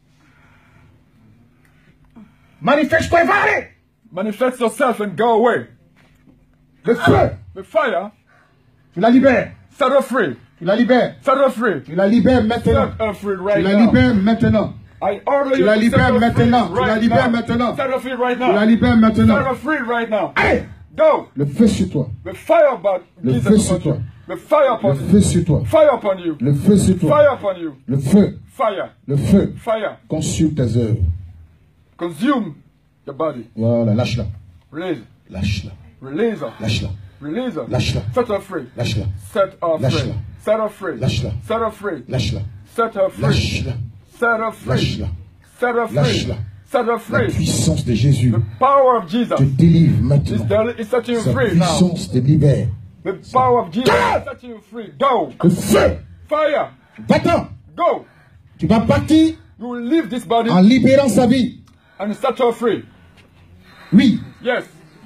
Manifeste-toi et va aller. Manifest yourself and go away. Le feu. The fire. Tu la libères. Set her free. Tu la libères. Set her free. Tu la libères maintenant. Set her free Tu right la now. libères maintenant. I order Tu you la to set libères her free maintenant. Tu la right libères now. maintenant. Set her free right Tu la now. libères Set maintenant. her free right now. Allez. Go. Le feu sur toi. The fire about Le Jesus feu sur upon toi. you. The fire Le upon you. feu sur toi. Fire upon you. Le feu sur toi. Fire upon you. Le feu. Fire. Le feu. Fire. Consume tes œuvres. Consume your body. Voilà, lâche-la. Release. Lâche-la. Release her. Lâche-la. Release her. Lâche-la. Set her free. Lâche-la. Set her Lâche-la. free. Set her free. Lâche-la. Set her free. Lâche-la. Set her free. Lâche-la. Set her free. Lâche-la. Set her free. Lâche-la. Set her La free. puissance de Jésus The power of Jesus te délivre is maintenant. setting you Sa free now. puissance te libère. The power of Jesus is setting you free. Go. Le feu. Fire. Va-t'en. Go. Tu vas partir You will leave this body en libérant sa vie. and set her free. Oui. Yes.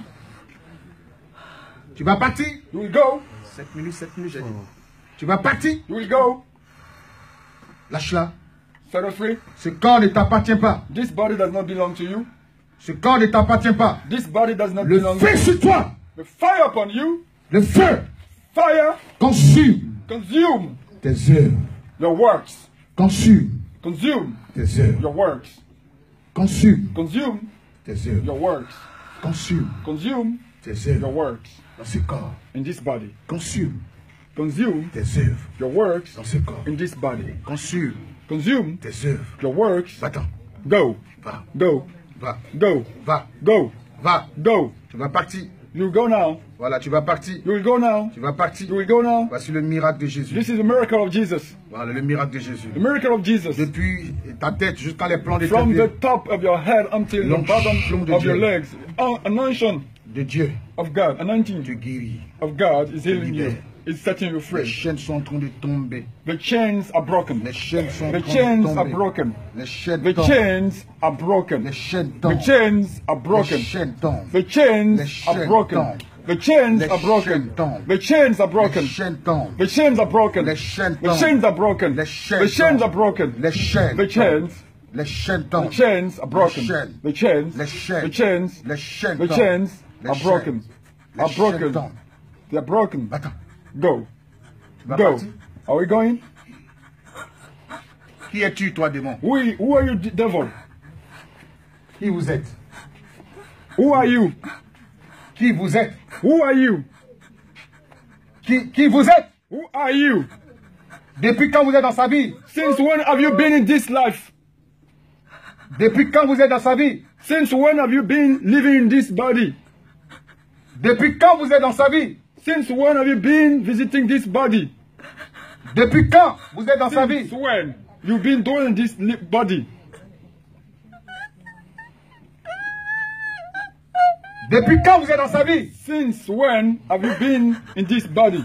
Tu vas partir. You will go. 7 minutes, j'ai dit. Tu vas partir. You will go. Lâche-la. Set her free. Ce corps ne t'appartient pas. This body does not belong to you. Ce corps ne t'appartient pas. This body does not Le belong to feu you. sur toi. The fire upon you. Le feu. Fire. Consume Consume tes œuvres. your works. Consume Consume tes œuvres. your works. Consume Consume tes œuvres. your works. Consume Consume tes your œuvres works dans ce corps. in this body. Consume Consume tes œuvres your works dans ce corps. in this body. Consume Consume tes œuvres. your works. Va-t'en. Go. Va. Go. Va. Go. Va. Go. Va. Go. Tu vas partir. You will go now. Voilà, tu vas partir. You will go now. Tu vas partir. You will go now. Voici le miracle de Jésus. This is the miracle of Jesus. Voilà, le miracle de Jésus. The miracle of Jesus. Depuis ta tête jusqu'à les plans de tes From the pieds. top of your head until the L'onction bottom de of your Dieu. legs. Anointing De Dieu of God. Anointing te guérit. of God is healing you. Libère. It's setting you Les free. chaînes sont en train de tomber. The chains are broken. Les chaînes sont en The train chains de are tomber. broken. Les chaînes The tombent. chains are broken. Les chaînes The tombent. chains are Les broken. chaînes tombent. The chains Les are chaînes broken. tombent. The chains Les are broken. chaînes tombent. The chains are broken. Les chaînes tombent. The chains are broken. Les chaînes The tombent. chains are broken. Les chaînes The chains tombent. are broken. Les chaînes The chains. Les chaînes The tombent. chains are broken. Les chaînes. The chains. Les chaînes. The chains. Les chaînes The tombent. chains Les are chaînes. broken. Les Are chaînes broken. tombent. They are broken. Va-t'en. Go. Tu vas Go. partir. Are we going? Qui es-tu, toi, démon? Who are you, devil? Qui vous êtes? Who are you? Qui vous êtes? Who are you? Qui vous êtes? Who are you? Depuis quand vous êtes dans sa vie? Since when have you been in this life? Depuis quand vous êtes dans sa vie? Since when have you been living in this body? Depuis quand vous êtes dans sa vie? Since when have you been visiting this body? Depuis quand vous êtes dans sa vie? Since when you've been doing this body? Depuis quand vous êtes dans sa vie? Since when have you been in this body?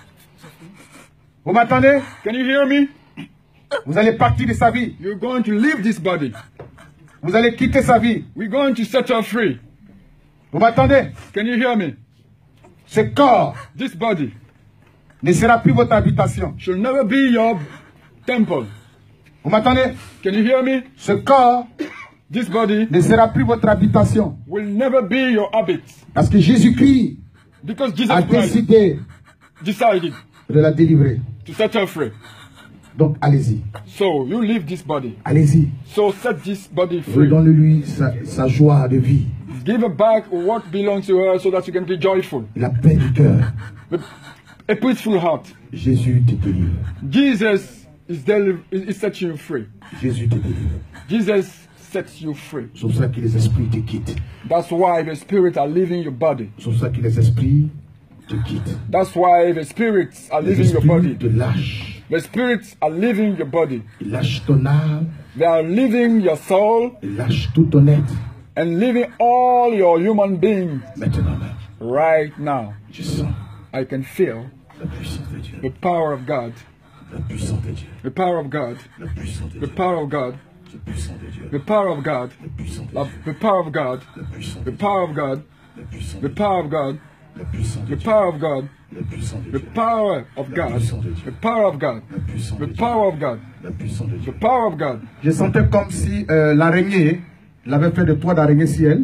Vous m'entendez? Can you hear me? Vous allez partir de sa vie. You're going to leave this body. Vous allez quitter sa vie. We're going to set her free. Vous m'entendez? Can you hear me? Ce corps This body ne sera plus votre habitation. shall never be your temple. Vous m'entendez? Can you hear me? Ce corps This body ne sera plus votre habitation. will never be your habit. Parce que Jésus-Christ Because Jesus a Christ décidé decided de la délivrer. to set her free. Donc allez-y. So you leave this body. Allez-y. So set this body free. Redonne-lui sa joie de vie. Give her back what belongs to her so that you can be joyful. La paix du cœur. With a peaceful heart. Jésus te délivre. Jesus is setting you free. Jésus te délivre. Jesus sets you free. C'est pour ça que les esprits te quittent. That's why the spirits are leaving your body. C'est pour ça que les esprits te quittent. That's why the spirits are Les leaving your esprits body. te lâchent. The spirits are leaving your body. Ils lâchent ton âme. They are leaving your soul Ils lâchent tout ton être. and leaving all your human being Maintenant même. right now. Je sens I can feel la puissance de Dieu. the power of God. La puissance de Dieu. The power of God. La puissance de The Dieu. power of God. La puissance de Dieu. The power of God. La puissance de The Dieu. power of God. La puissance The de Dieu. power of God. La puissance The de Dieu. power of God. La puissance de The Dieu. power of God. La puissance de The Dieu. power of God. The power of God. La puissance The de Dieu. power of God. La puissance de The Dieu. power of God. Je sentais comme si l'araignée l'avait fait de toit d'araignée ciel.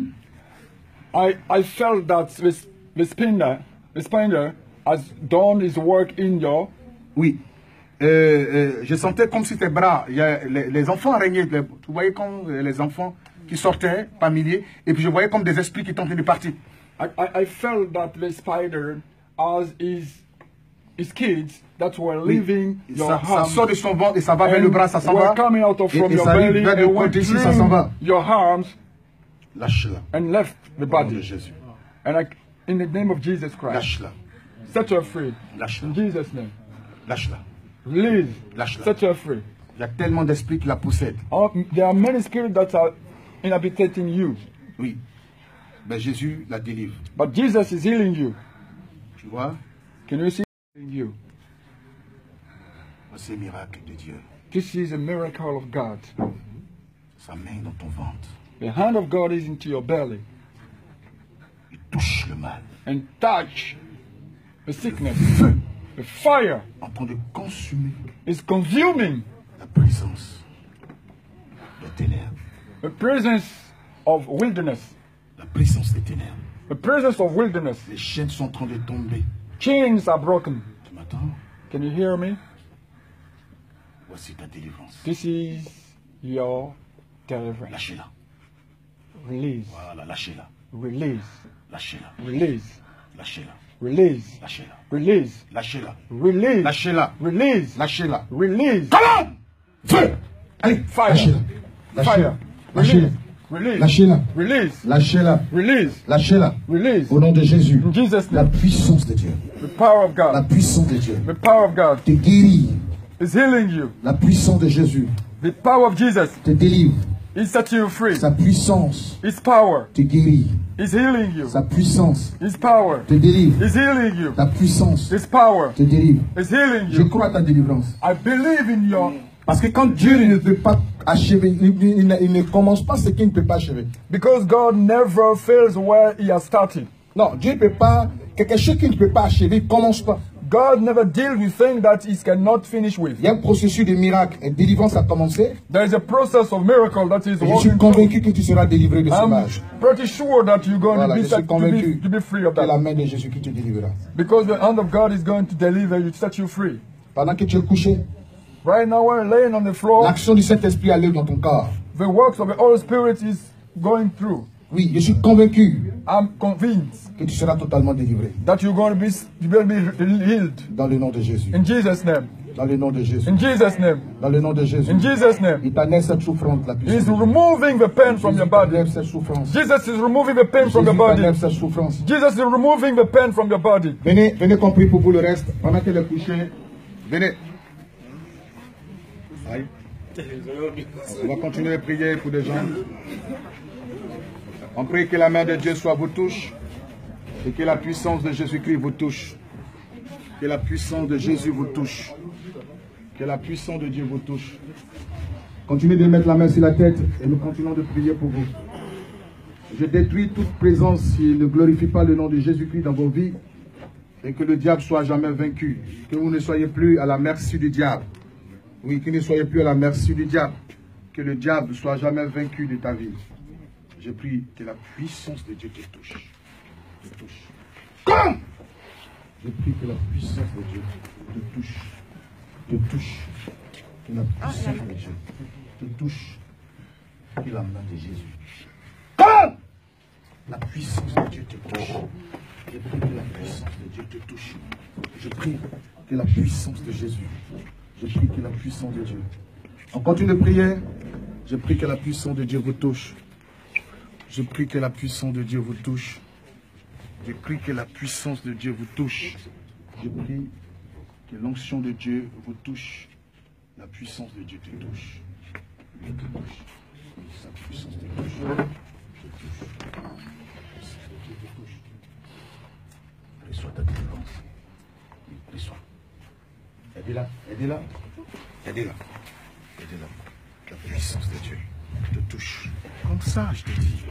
I felt that the spinner has done his work in your. Oui. Je sentais comme si tes bras, il y a les enfants araignées, tu voyais comme les enfants qui sortaient par milliers, et puis je voyais comme des esprits qui étaient en train de partir. I felt that the spider has his kids that were leaving your Ça arms sort de son ventre et ça va vers le bras, ça s'en were va. coming out of from Et your ça arrive belly vers le and went côté ici, ça s'en through va. your arms Lâche-la. and left the Au nom de body. Jésus. And in the name of Jesus Christ, Lâche-la. set her free. Lâche-la. In Jesus' name, Lâche-la. release, Lâche-la. set her free. Il y a tellement d'esprits qui la possèdent. There are many spirits that are inhabiting you, Oui. Mais Jésus la délivre. but Jesus is healing you. Tu vois? Can you see healing you? C'est le miracle de Dieu. This is a miracle of God. Sa main dans ton ventre. The hand of God is into your belly Il touche le mal. and touch the sickness. Feu. The fire En train de consumer is consuming la présence des ténèbres. the presence of wilderness. La présence des ténèbres. The presence of wilderness. Les chaînes sont en train de tomber. Chains are broken. Tu m'entends? Can you hear me? Voici ta délivrance. This is your deliverance. Lâchez-la. Release. Voilà, lâchez-la. Release. Lâchez-la. Release. Lâchez-la. Release. Lâchez-la. Release. Lâchez-la. Release. Lâchez-la. Release. Lâchez-la. Release. Comment? Feu! Allez, Fire. lâchez-la. Fire. Lâchez-la. Release. Lâchez-la. Release. Lâchez-la. Release. Lâchez-la. Release. Au nom de Jésus. In Jesus' La name. puissance de Dieu. The power of La God. puissance de Dieu. The power of God Te guérit. is healing you. La puissance de Jésus The power of Jesus te délivre. is setting you free. Sa puissance His power te guérit. is healing you. Sa puissance His power te délivre. is healing you. La puissance His power te délivre. is healing Je you. crois à ta délivrance. I believe in your... Parce que quand Dieu ne peut pas achever, il ne commence pas ce qu'il ne peut pas achever. Because God never fails where he has started. Non, Dieu ne peut pas, quelque chose qu'il ne peut pas achever, il ne commence pas. God never deals with things that he cannot finish with. Il y a un processus de miracle. Et délivrance a commencé. There is a process of miracle that is Et je suis working. convaincu que tu seras délivré de ce I'm mal. pretty sure that you're going Voilà, to, je be suis set, convaincu to be free of que la that. main de Jésus qui te délivrera. Because the hand of God is going to deliver you, to set you free. Pendant que tu es couché, Right now we're laying on the floor. l'action du Saint-Esprit a lieu dans ton corps. The works of the Holy Spirit is going through. Oui, je suis convaincu I'm convinced que tu seras totalement délivré. that you will be healed. Dans le nom de Jésus. In Jesus' name. Dans le nom de Jésus. In Jesus' name. Dans le nom de Jésus. In Jesus' name. Il t'enlève cette souffrance la He puissance. is removing the pain from your body. Enlève cette souffrance. Jesus is removing the pain from your body. Enlève cette souffrance. Jesus is removing the pain from your body. Venez, venez qu'on prie pour vous le reste. Pendant qu'elle est couchée, venez. Aïe. On va continuer à prier pour des gens. On prie que la main de Dieu soit vous touche et que la puissance de Jésus-Christ vous touche. Que la puissance de Jésus vous touche. Que la puissance de Dieu vous touche. Continuez de mettre la main sur la tête et nous continuons de prier pour vous. Je détruis toute présence qui ne glorifie pas le nom de Jésus-Christ dans vos vies et que le diable soit jamais vaincu. Que vous ne soyez plus à la merci du diable. Oui, que ne soyez plus à la merci du diable. Que le diable ne soit jamais vaincu de ta vie. Je prie que la puissance de Dieu te touche. Te touche. Comme je prie que la puissance de Dieu te touche. Te touche. Que la puissance de Dieu te touche. Que la main de Jésus. Comme la puissance de Dieu te touche. Je prie que la puissance de Dieu te touche. Je prie que la puissance de Jésus. Je prie que la puissance de Dieu. On continue de prier. Je prie que la puissance de Dieu vous touche. Je prie que la puissance de Dieu vous touche. Je prie que la puissance de Dieu vous touche. Je prie que l'onction de Dieu vous touche. La puissance de Dieu te touche. Je te touche. Sa puissance te touche. Je touche. La puissance de Dieu te touche. Reçois ta délivrance. Reçois. Aidez-la. Aidez-la. Aidez-la. Aidez-la. La puissance de Dieu te touche. Comme ça, je te dis.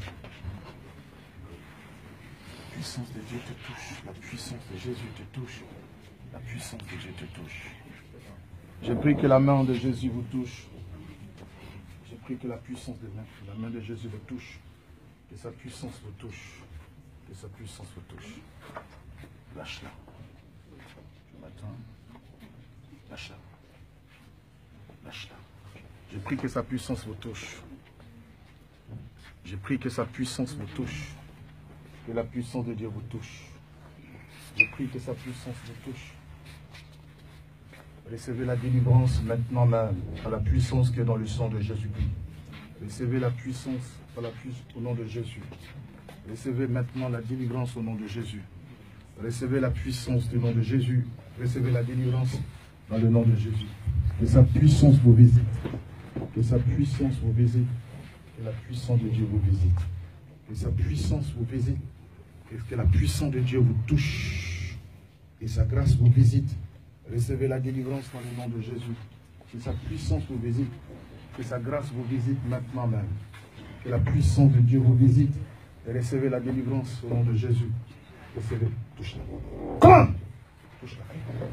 La puissance de Dieu te touche. La puissance de Jésus te touche. La puissance de Dieu te touche. Je prie que la main de Jésus vous touche. Je prie que la puissance de la main de Jésus vous touche. Que sa puissance vous touche. Que sa puissance vous touche. Lâche-la. Ce matin, lâche-la. Lâche-la. Je prie que sa puissance vous touche. Je prie que sa puissance vous touche. Que la puissance de Dieu vous touche. Je prie que sa puissance vous touche. Recevez la délivrance maintenant même par la puissance qui est dans le sang de Jésus-Christ. Recevez la puissance au nom de Jésus. Recevez maintenant la délivrance au nom de Jésus. Recevez la puissance du nom de Jésus. Recevez la délivrance dans le nom de Jésus. Que sa puissance vous visite. Que sa puissance vous visite. Que la puissance de Dieu vous visite. Que sa puissance vous visite. Que la puissance de Dieu vous touche. Et sa grâce vous visite. Recevez la délivrance dans le nom de Jésus. Que sa puissance vous visite. Que sa grâce vous visite maintenant même. Que la puissance de Dieu vous visite. Et recevez la délivrance au nom de Jésus. Recevez. Touche-la. Comme touche-la.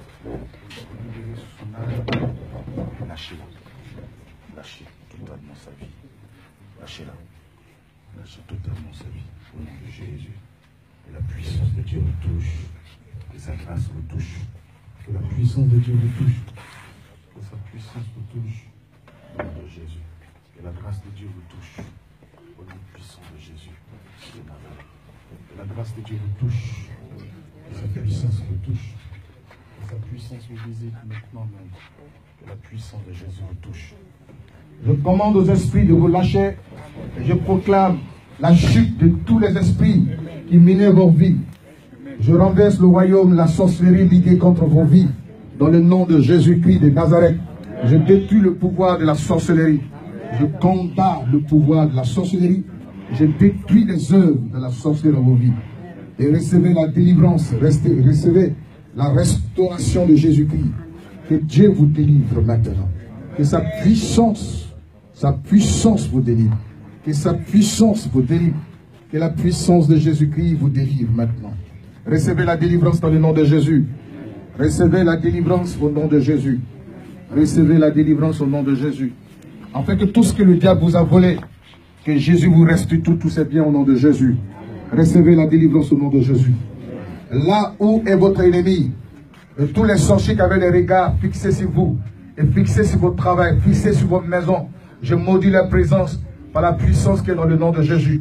Lâchez-la. Lâchez totalement sa vie. Lâchez-la. Lâchez totalement sa vie. Au nom de Jésus. Que la puissance de Dieu vous touche. Que sa grâce vous touche. Que la puissance de Dieu vous touche. Que sa puissance vous touche. Au nom de Jésus. Que la grâce de Dieu vous touche. Au nom puissant de Jésus. Que la grâce de Dieu vous touche. Que sa puissance vous touche. Que sa puissance vous visite maintenant même. Que la puissance de Jésus vous touche. Je commande aux esprits de vous lâcher. Et je proclame la chute de tous les esprits qui minaient vos vies. Je renverse le royaume, la sorcellerie liguée contre vos vies. Dans le nom de Jésus-Christ de Nazareth. Je détruis le pouvoir de la sorcellerie. Je combat le pouvoir de la sorcellerie. Je détruis les œuvres de la sorcellerie dans vos vies. Et recevez la délivrance. Recevez la restauration de Jésus-Christ. Que Dieu vous délivre maintenant. Que sa puissance vous délivre. Que sa puissance vous délivre. Que la puissance de Jésus-Christ vous délivre maintenant. Recevez la délivrance dans le nom de Jésus. Recevez la délivrance au nom de Jésus. Recevez la délivrance au nom de Jésus. Afin que tout ce que le diable vous a volé, que Jésus vous restitue tous ses biens au nom de Jésus. Recevez la délivrance au nom de Jésus. Là où est votre ennemi, et tous les sorciers qui avaient les regards fixés sur vous, et fixés sur votre travail, fixés sur votre maison, je maudis leur présence par la puissance qui est dans le nom de Jésus.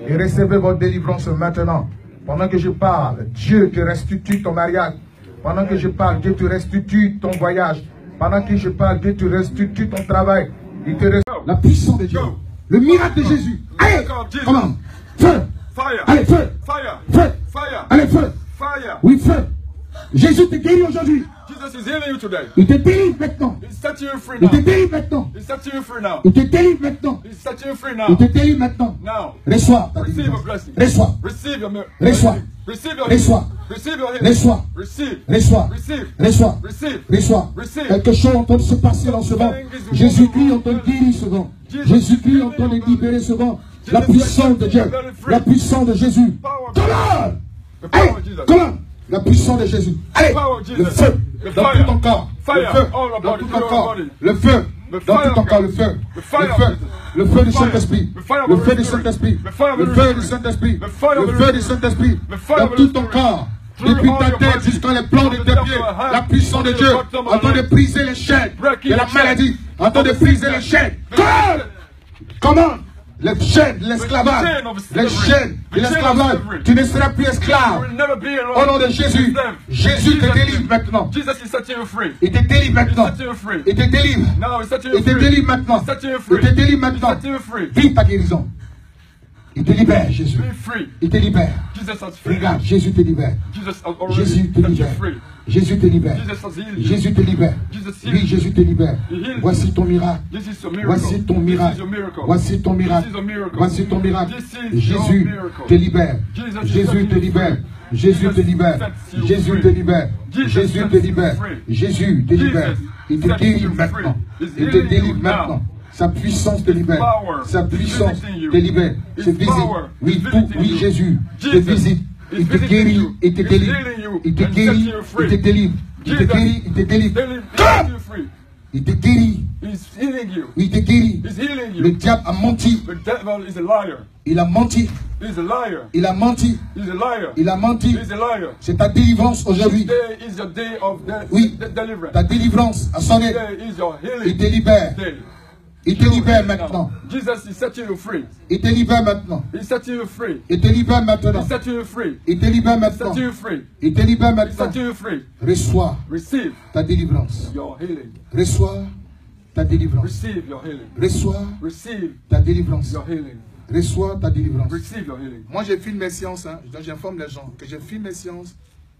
Et recevez votre délivrance maintenant. Pendant que je parle, Dieu te restitue ton mariage. Pendant que je parle, Dieu te restitue ton voyage. Pendant que je parle, Dieu te restitue ton travail. Il te restitue la puissance de Dieu. Le miracle de Jésus. Allez, comment? Feu. Fire. Allez, feu. Fire. Feu. Fire. Allez, feu. Fire. Oui, feu. Jésus te guérit aujourd'hui. Jesus is healing you today. Il te délivre maintenant. He's setting you free Il now. te délivre maintenant. He's setting you free now. Il te délivre maintenant. He's setting you free Il now. te délivre maintenant. Now. Reçois ta Receive a délivrance. blessing. Reçois. Receive your miracle. Reçois. Receive your Reçois. healing. Receive your healing. Reçois. Receive. Reçois. Receive. Reçois. Receive. Reçois. Receive. Quelque chose est en train de se passer dans ce vent. Jésus-Christ est en train de guérir ce vent. Jésus-Christ est en train de libérer ce vent. La puissance de Dieu. La puissance de Jésus. Comment? Allez, comment? La puissance de Jésus. Allez, le feu dans tout ton corps. Le feu dans tout ton corps. Le feu dans tout ton corps. Le feu. Le feu. Le feu du Saint-Esprit. Le feu du Saint-Esprit. Le feu du Saint-Esprit. Le feu du Saint-Esprit. Dans tout ton corps. Depuis ta tête jusqu'à les plans de tes pieds. La puissance de Dieu en train de briser les chaînes de la maladie. En train de briser les chaînes. Comment? Les chaînes, l'esclavage, les chaînes de l'esclavage, tu ne seras plus esclave. Au nom de Jésus, Jésus te délivre maintenant. Jesus is setting you free. Il te délivre maintenant. He's setting you free. Il te délivre. Now he's setting you Il te free. délivre maintenant. He's setting you Il free. te délivre He's maintenant. setting you free. Vive ta guérison. Il te libère, Jésus. Be free. Il te libère. Jesus has freed. Regarde, Jésus te libère. Jesus has already Jésus te set you libère. free. Jésus te libère. Jesus has healed you. Jésus te libère. Jesus Oui, healed you. Jésus te libère. He healed you. Voici ton miracle. This is your miracle. Voici ton This miracle. is your miracle. Voici ton miracle. This is a miracle. Voici ton miracle. This is Jésus your miracle. te libère. Jesus is Jésus setting te you libère. free. Jésus te Jesus libère. sets you Jésus free. te libère. Jesus Jésus sets te you libère. free. Jésus te libère. Jesus Il te sets guérit you maintenant. free. He's Il te healing délivre you maintenant. now. Sa puissance te libère. power Sa is puissance visiting you. te libère. His C'est visite. power Oui, is tout, visiting oui, you. Jésus te Jesus visite. is Il te visiting guérit. you. Il te He's délivre. healing you Il te and guérit. setting you free. Il te délivre. Il te Jesus guérit. Il te délivre. He's setting you free. Il te guérit. He's healing you. Il te guérit. He's healing Le you. diable a menti. The devil is a liar. Il a menti. He's a liar. Il a menti. He's a liar. Il a menti. He's a liar. C'est ta délivrance aujourd'hui. Today is your day of Oui. deliverance. Ta délivrance a sonné. Today is your Il healing te libère. day. Il te libère maintenant. Jesus is setting you free. Il te libère maintenant. He's setting you free. Il te libère maintenant. He's setting you free. Il te libère He's maintenant. setting you free. Il te libère He's maintenant. setting you free. Reçois Receive ta délivrance. your healing. Reçois ta délivrance. Receive your healing. Reçois Receive ta délivrance. your healing. Reçois ta délivrance. Receive your healing. Moi, je filme mes séances. Hein. Donc, j'informe les gens que je filme mes séances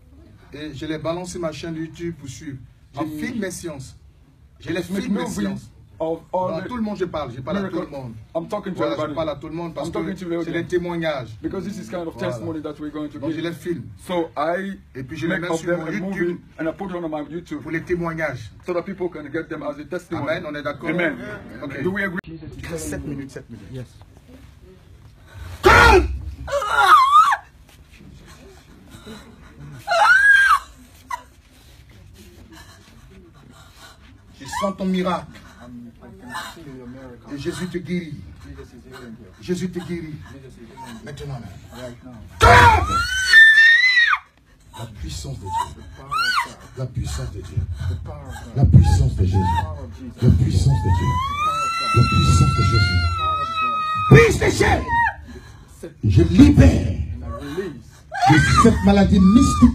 et je les balance sur ma chaîne de YouTube pour suivre. Je filme mes séances. Je les Make filme mes movies séances. of all Dans tout le monde, je parle. Je parle à tout le miracles. monde. I'm talking to Voilà, je everybody. parle à tout le monde parce I'm que talking to c'est everybody. des témoignages. Because this is kind of Voilà. testimony that we're going to Donc, je les give. filme So I et puis je les make mets of sur them mon a movie YouTube and I put it on my YouTube pour les témoignages. so that people can get them as a testimony. Amen, on est d'accord? Amen. Ok. Do we agree? 7 minutes, 7 minutes. Yes. Je sens ton miracle. Et Jésus te guérit. Jésus te guérit. Maintenant même. La puissance de Dieu. La puissance de Dieu. La puissance de Jésus. La puissance de Dieu. La puissance de Jésus. Brise les chaînes. Je libère de cette maladie mystique.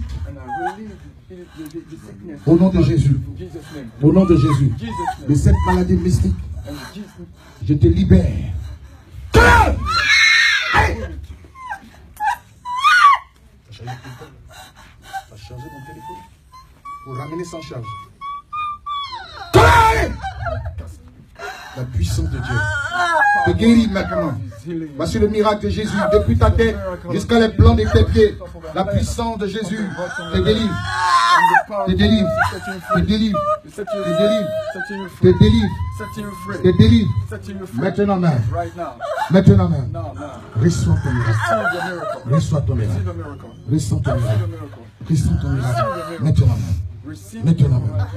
Au nom de Jésus. Au nom de Jésus. De cette maladie mystique. Je te libère. Allez. T'as chargé mon téléphone pour ramener sans charge. Allez. La puissance de Dieu te guérit maintenant. Voici le miracle de Jésus. Depuis ta tête jusqu'à les plans de tes pieds. La puissance de Jésus te délivre. Te délivre. Te délivre. Te délivre. Te délivre. Te délivre. Maintenant même. Maintenant même. Reçois ton miracle. Reçois ton miracle. Reçois ton miracle. Reçois ton miracle. Maintenant même. Maintenant même.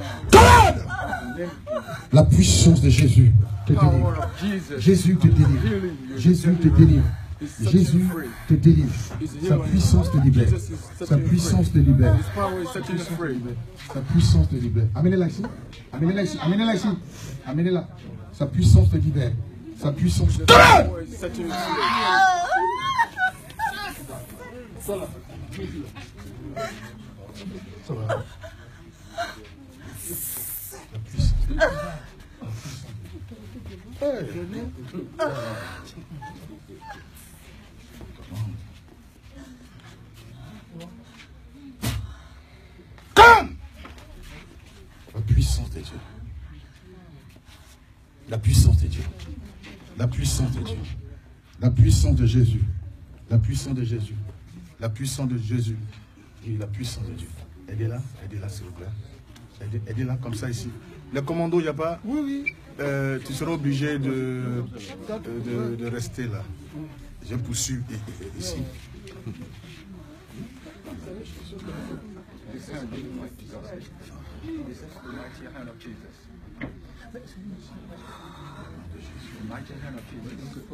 La puissance de Jésus te délivre. Jésus te délivre. Jésus te délivre. Jésus te délivre. Sa puissance te libère. Sa puissance te libère. Sa puissance te libère. Amenez-la ici. Amenez-la ici. Amenez-la ici. Amenez-la. Sa puissance te libère. Sa puissance. Ça va. La puissance. Comme la puissance de Dieu. La puissance de Dieu. La puissance de Dieu. La puissance de Jésus. La puissance de Jésus. La puissance de Jésus. Oui, la puissance de Dieu. Aidez-la, s'il vous plaît. Aidez-la comme ça ici. Le commando, il n'y a pas? Oui, oui. Tu seras obligé de rester là. Je poursuis ici. Mighty hand of Jesus.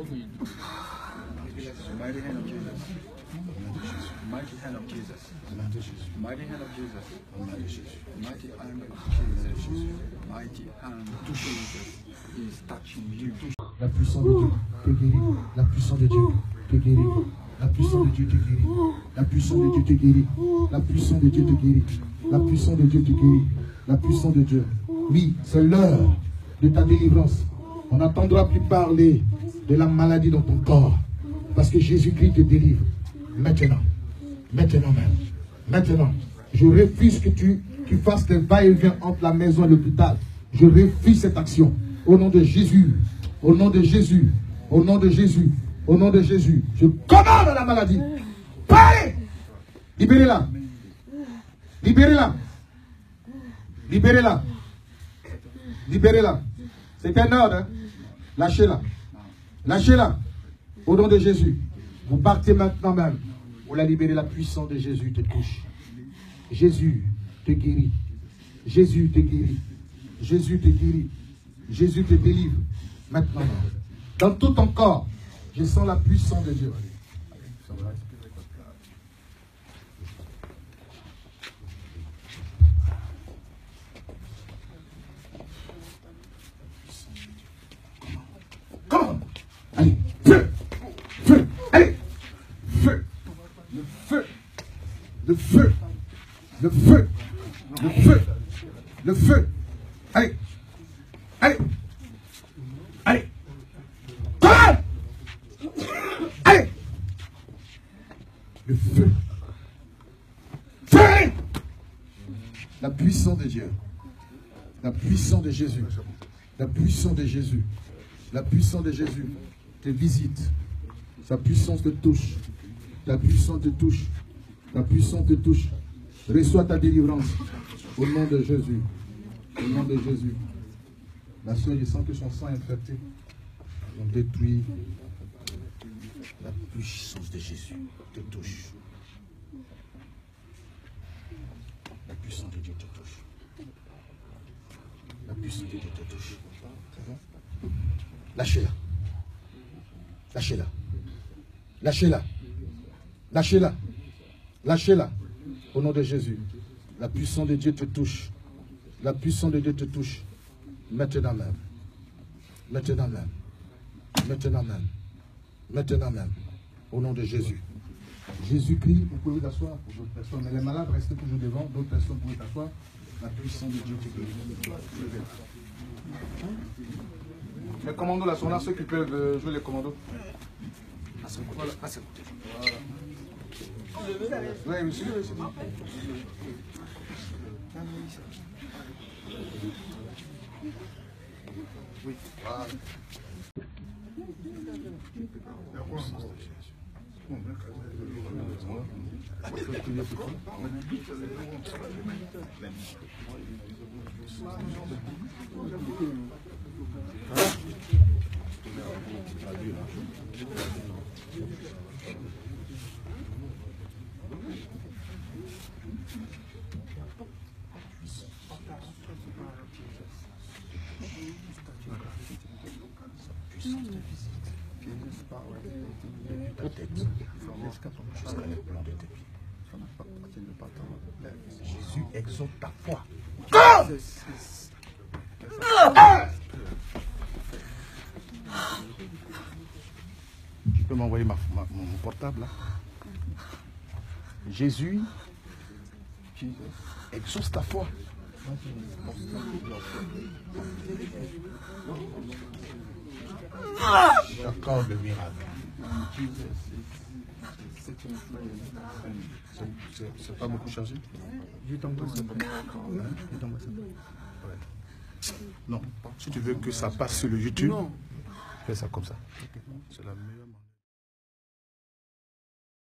Mighty hand of Jesus. Mighty hand of Jesus. Mighty hand of Jesus. Mighty hand of Jesus. Mighty hand of Jesus is touching you. La puissance de Dieu te guérit. La puissance de Dieu te guérit. La puissance de Dieu te guérit. La puissance de Dieu te guérit. La puissance de Dieu te guérit. La puissance de Dieu te guérit. La puissance de Dieu. Oui, c'est l'heure de ta délivrance. On n'entendra plus parler de la maladie dans ton corps. Parce que Jésus-Christ te délivre. Maintenant. Maintenant même. Maintenant. Je refuse que tu fasses des va-et-vient entre la maison et l'hôpital. Je refuse cette action. Au nom de Jésus. Au nom de Jésus. Au nom de Jésus. Au nom de Jésus. Je commande la maladie. Parlez. Libérez-la. Libérez-la. Libérez-la. Libérez-la. C'est un ordre. Hein? Lâchez-la. Lâchez-la. Au nom de Jésus. Vous partez maintenant même. Vous la libérez. La puissance de Jésus te touche. Jésus te guérit. Jésus te guérit. Jésus te guérit. Jésus te délivre. Maintenant. Dans tout ton corps, je sens la puissance de Dieu. Comment? Allez, feu! Feu! Allez! Feu! Le feu! Le feu! Le feu! Le feu! Le feu! Allez! Allez! Allez! Comment? Allez! Le feu! Feu! La puissance de Dieu. La puissance de Jésus. La puissance de Jésus. La puissance de Jésus te visite. Sa puissance te touche. La puissance te touche. La puissance te touche. Reçois ta délivrance. Au nom de Jésus. Au nom de Jésus. La soeur, je sens que son sang est infecté. On détruit. La puissance de Jésus te touche. La puissance de Dieu te touche. La puissance de Dieu te touche. Lâchez-la. Lâchez-la. Lâchez-la. Lâchez-la. Lâchez-la. Au nom de Jésus. La puissance de Dieu te touche. La puissance de Dieu te touche. Maintenant même. Maintenant même. Maintenant même. Maintenant même. Au nom de Jésus. Jésus-Christ, vous pouvez vous asseoir pour d'autres personnes. Mais les malades, restez toujours devant. D'autres personnes pouvez t'asseoir. La puissance de Dieu te guérit. Les commandos là sont là, ceux qui peuvent jouer les commandos. Voilà, à ce côté. Voilà. Oui, monsieur, c'est bon. Oui, voilà. Jésus exauce ta foi. Tu peux m'envoyer mon portable là? Jésus exauce ta foi. D'accord, le miracle. C'est pas beaucoup chargé? Non, si tu veux que ça passe sur le YouTube, fais ça comme ça. C'est la meilleure.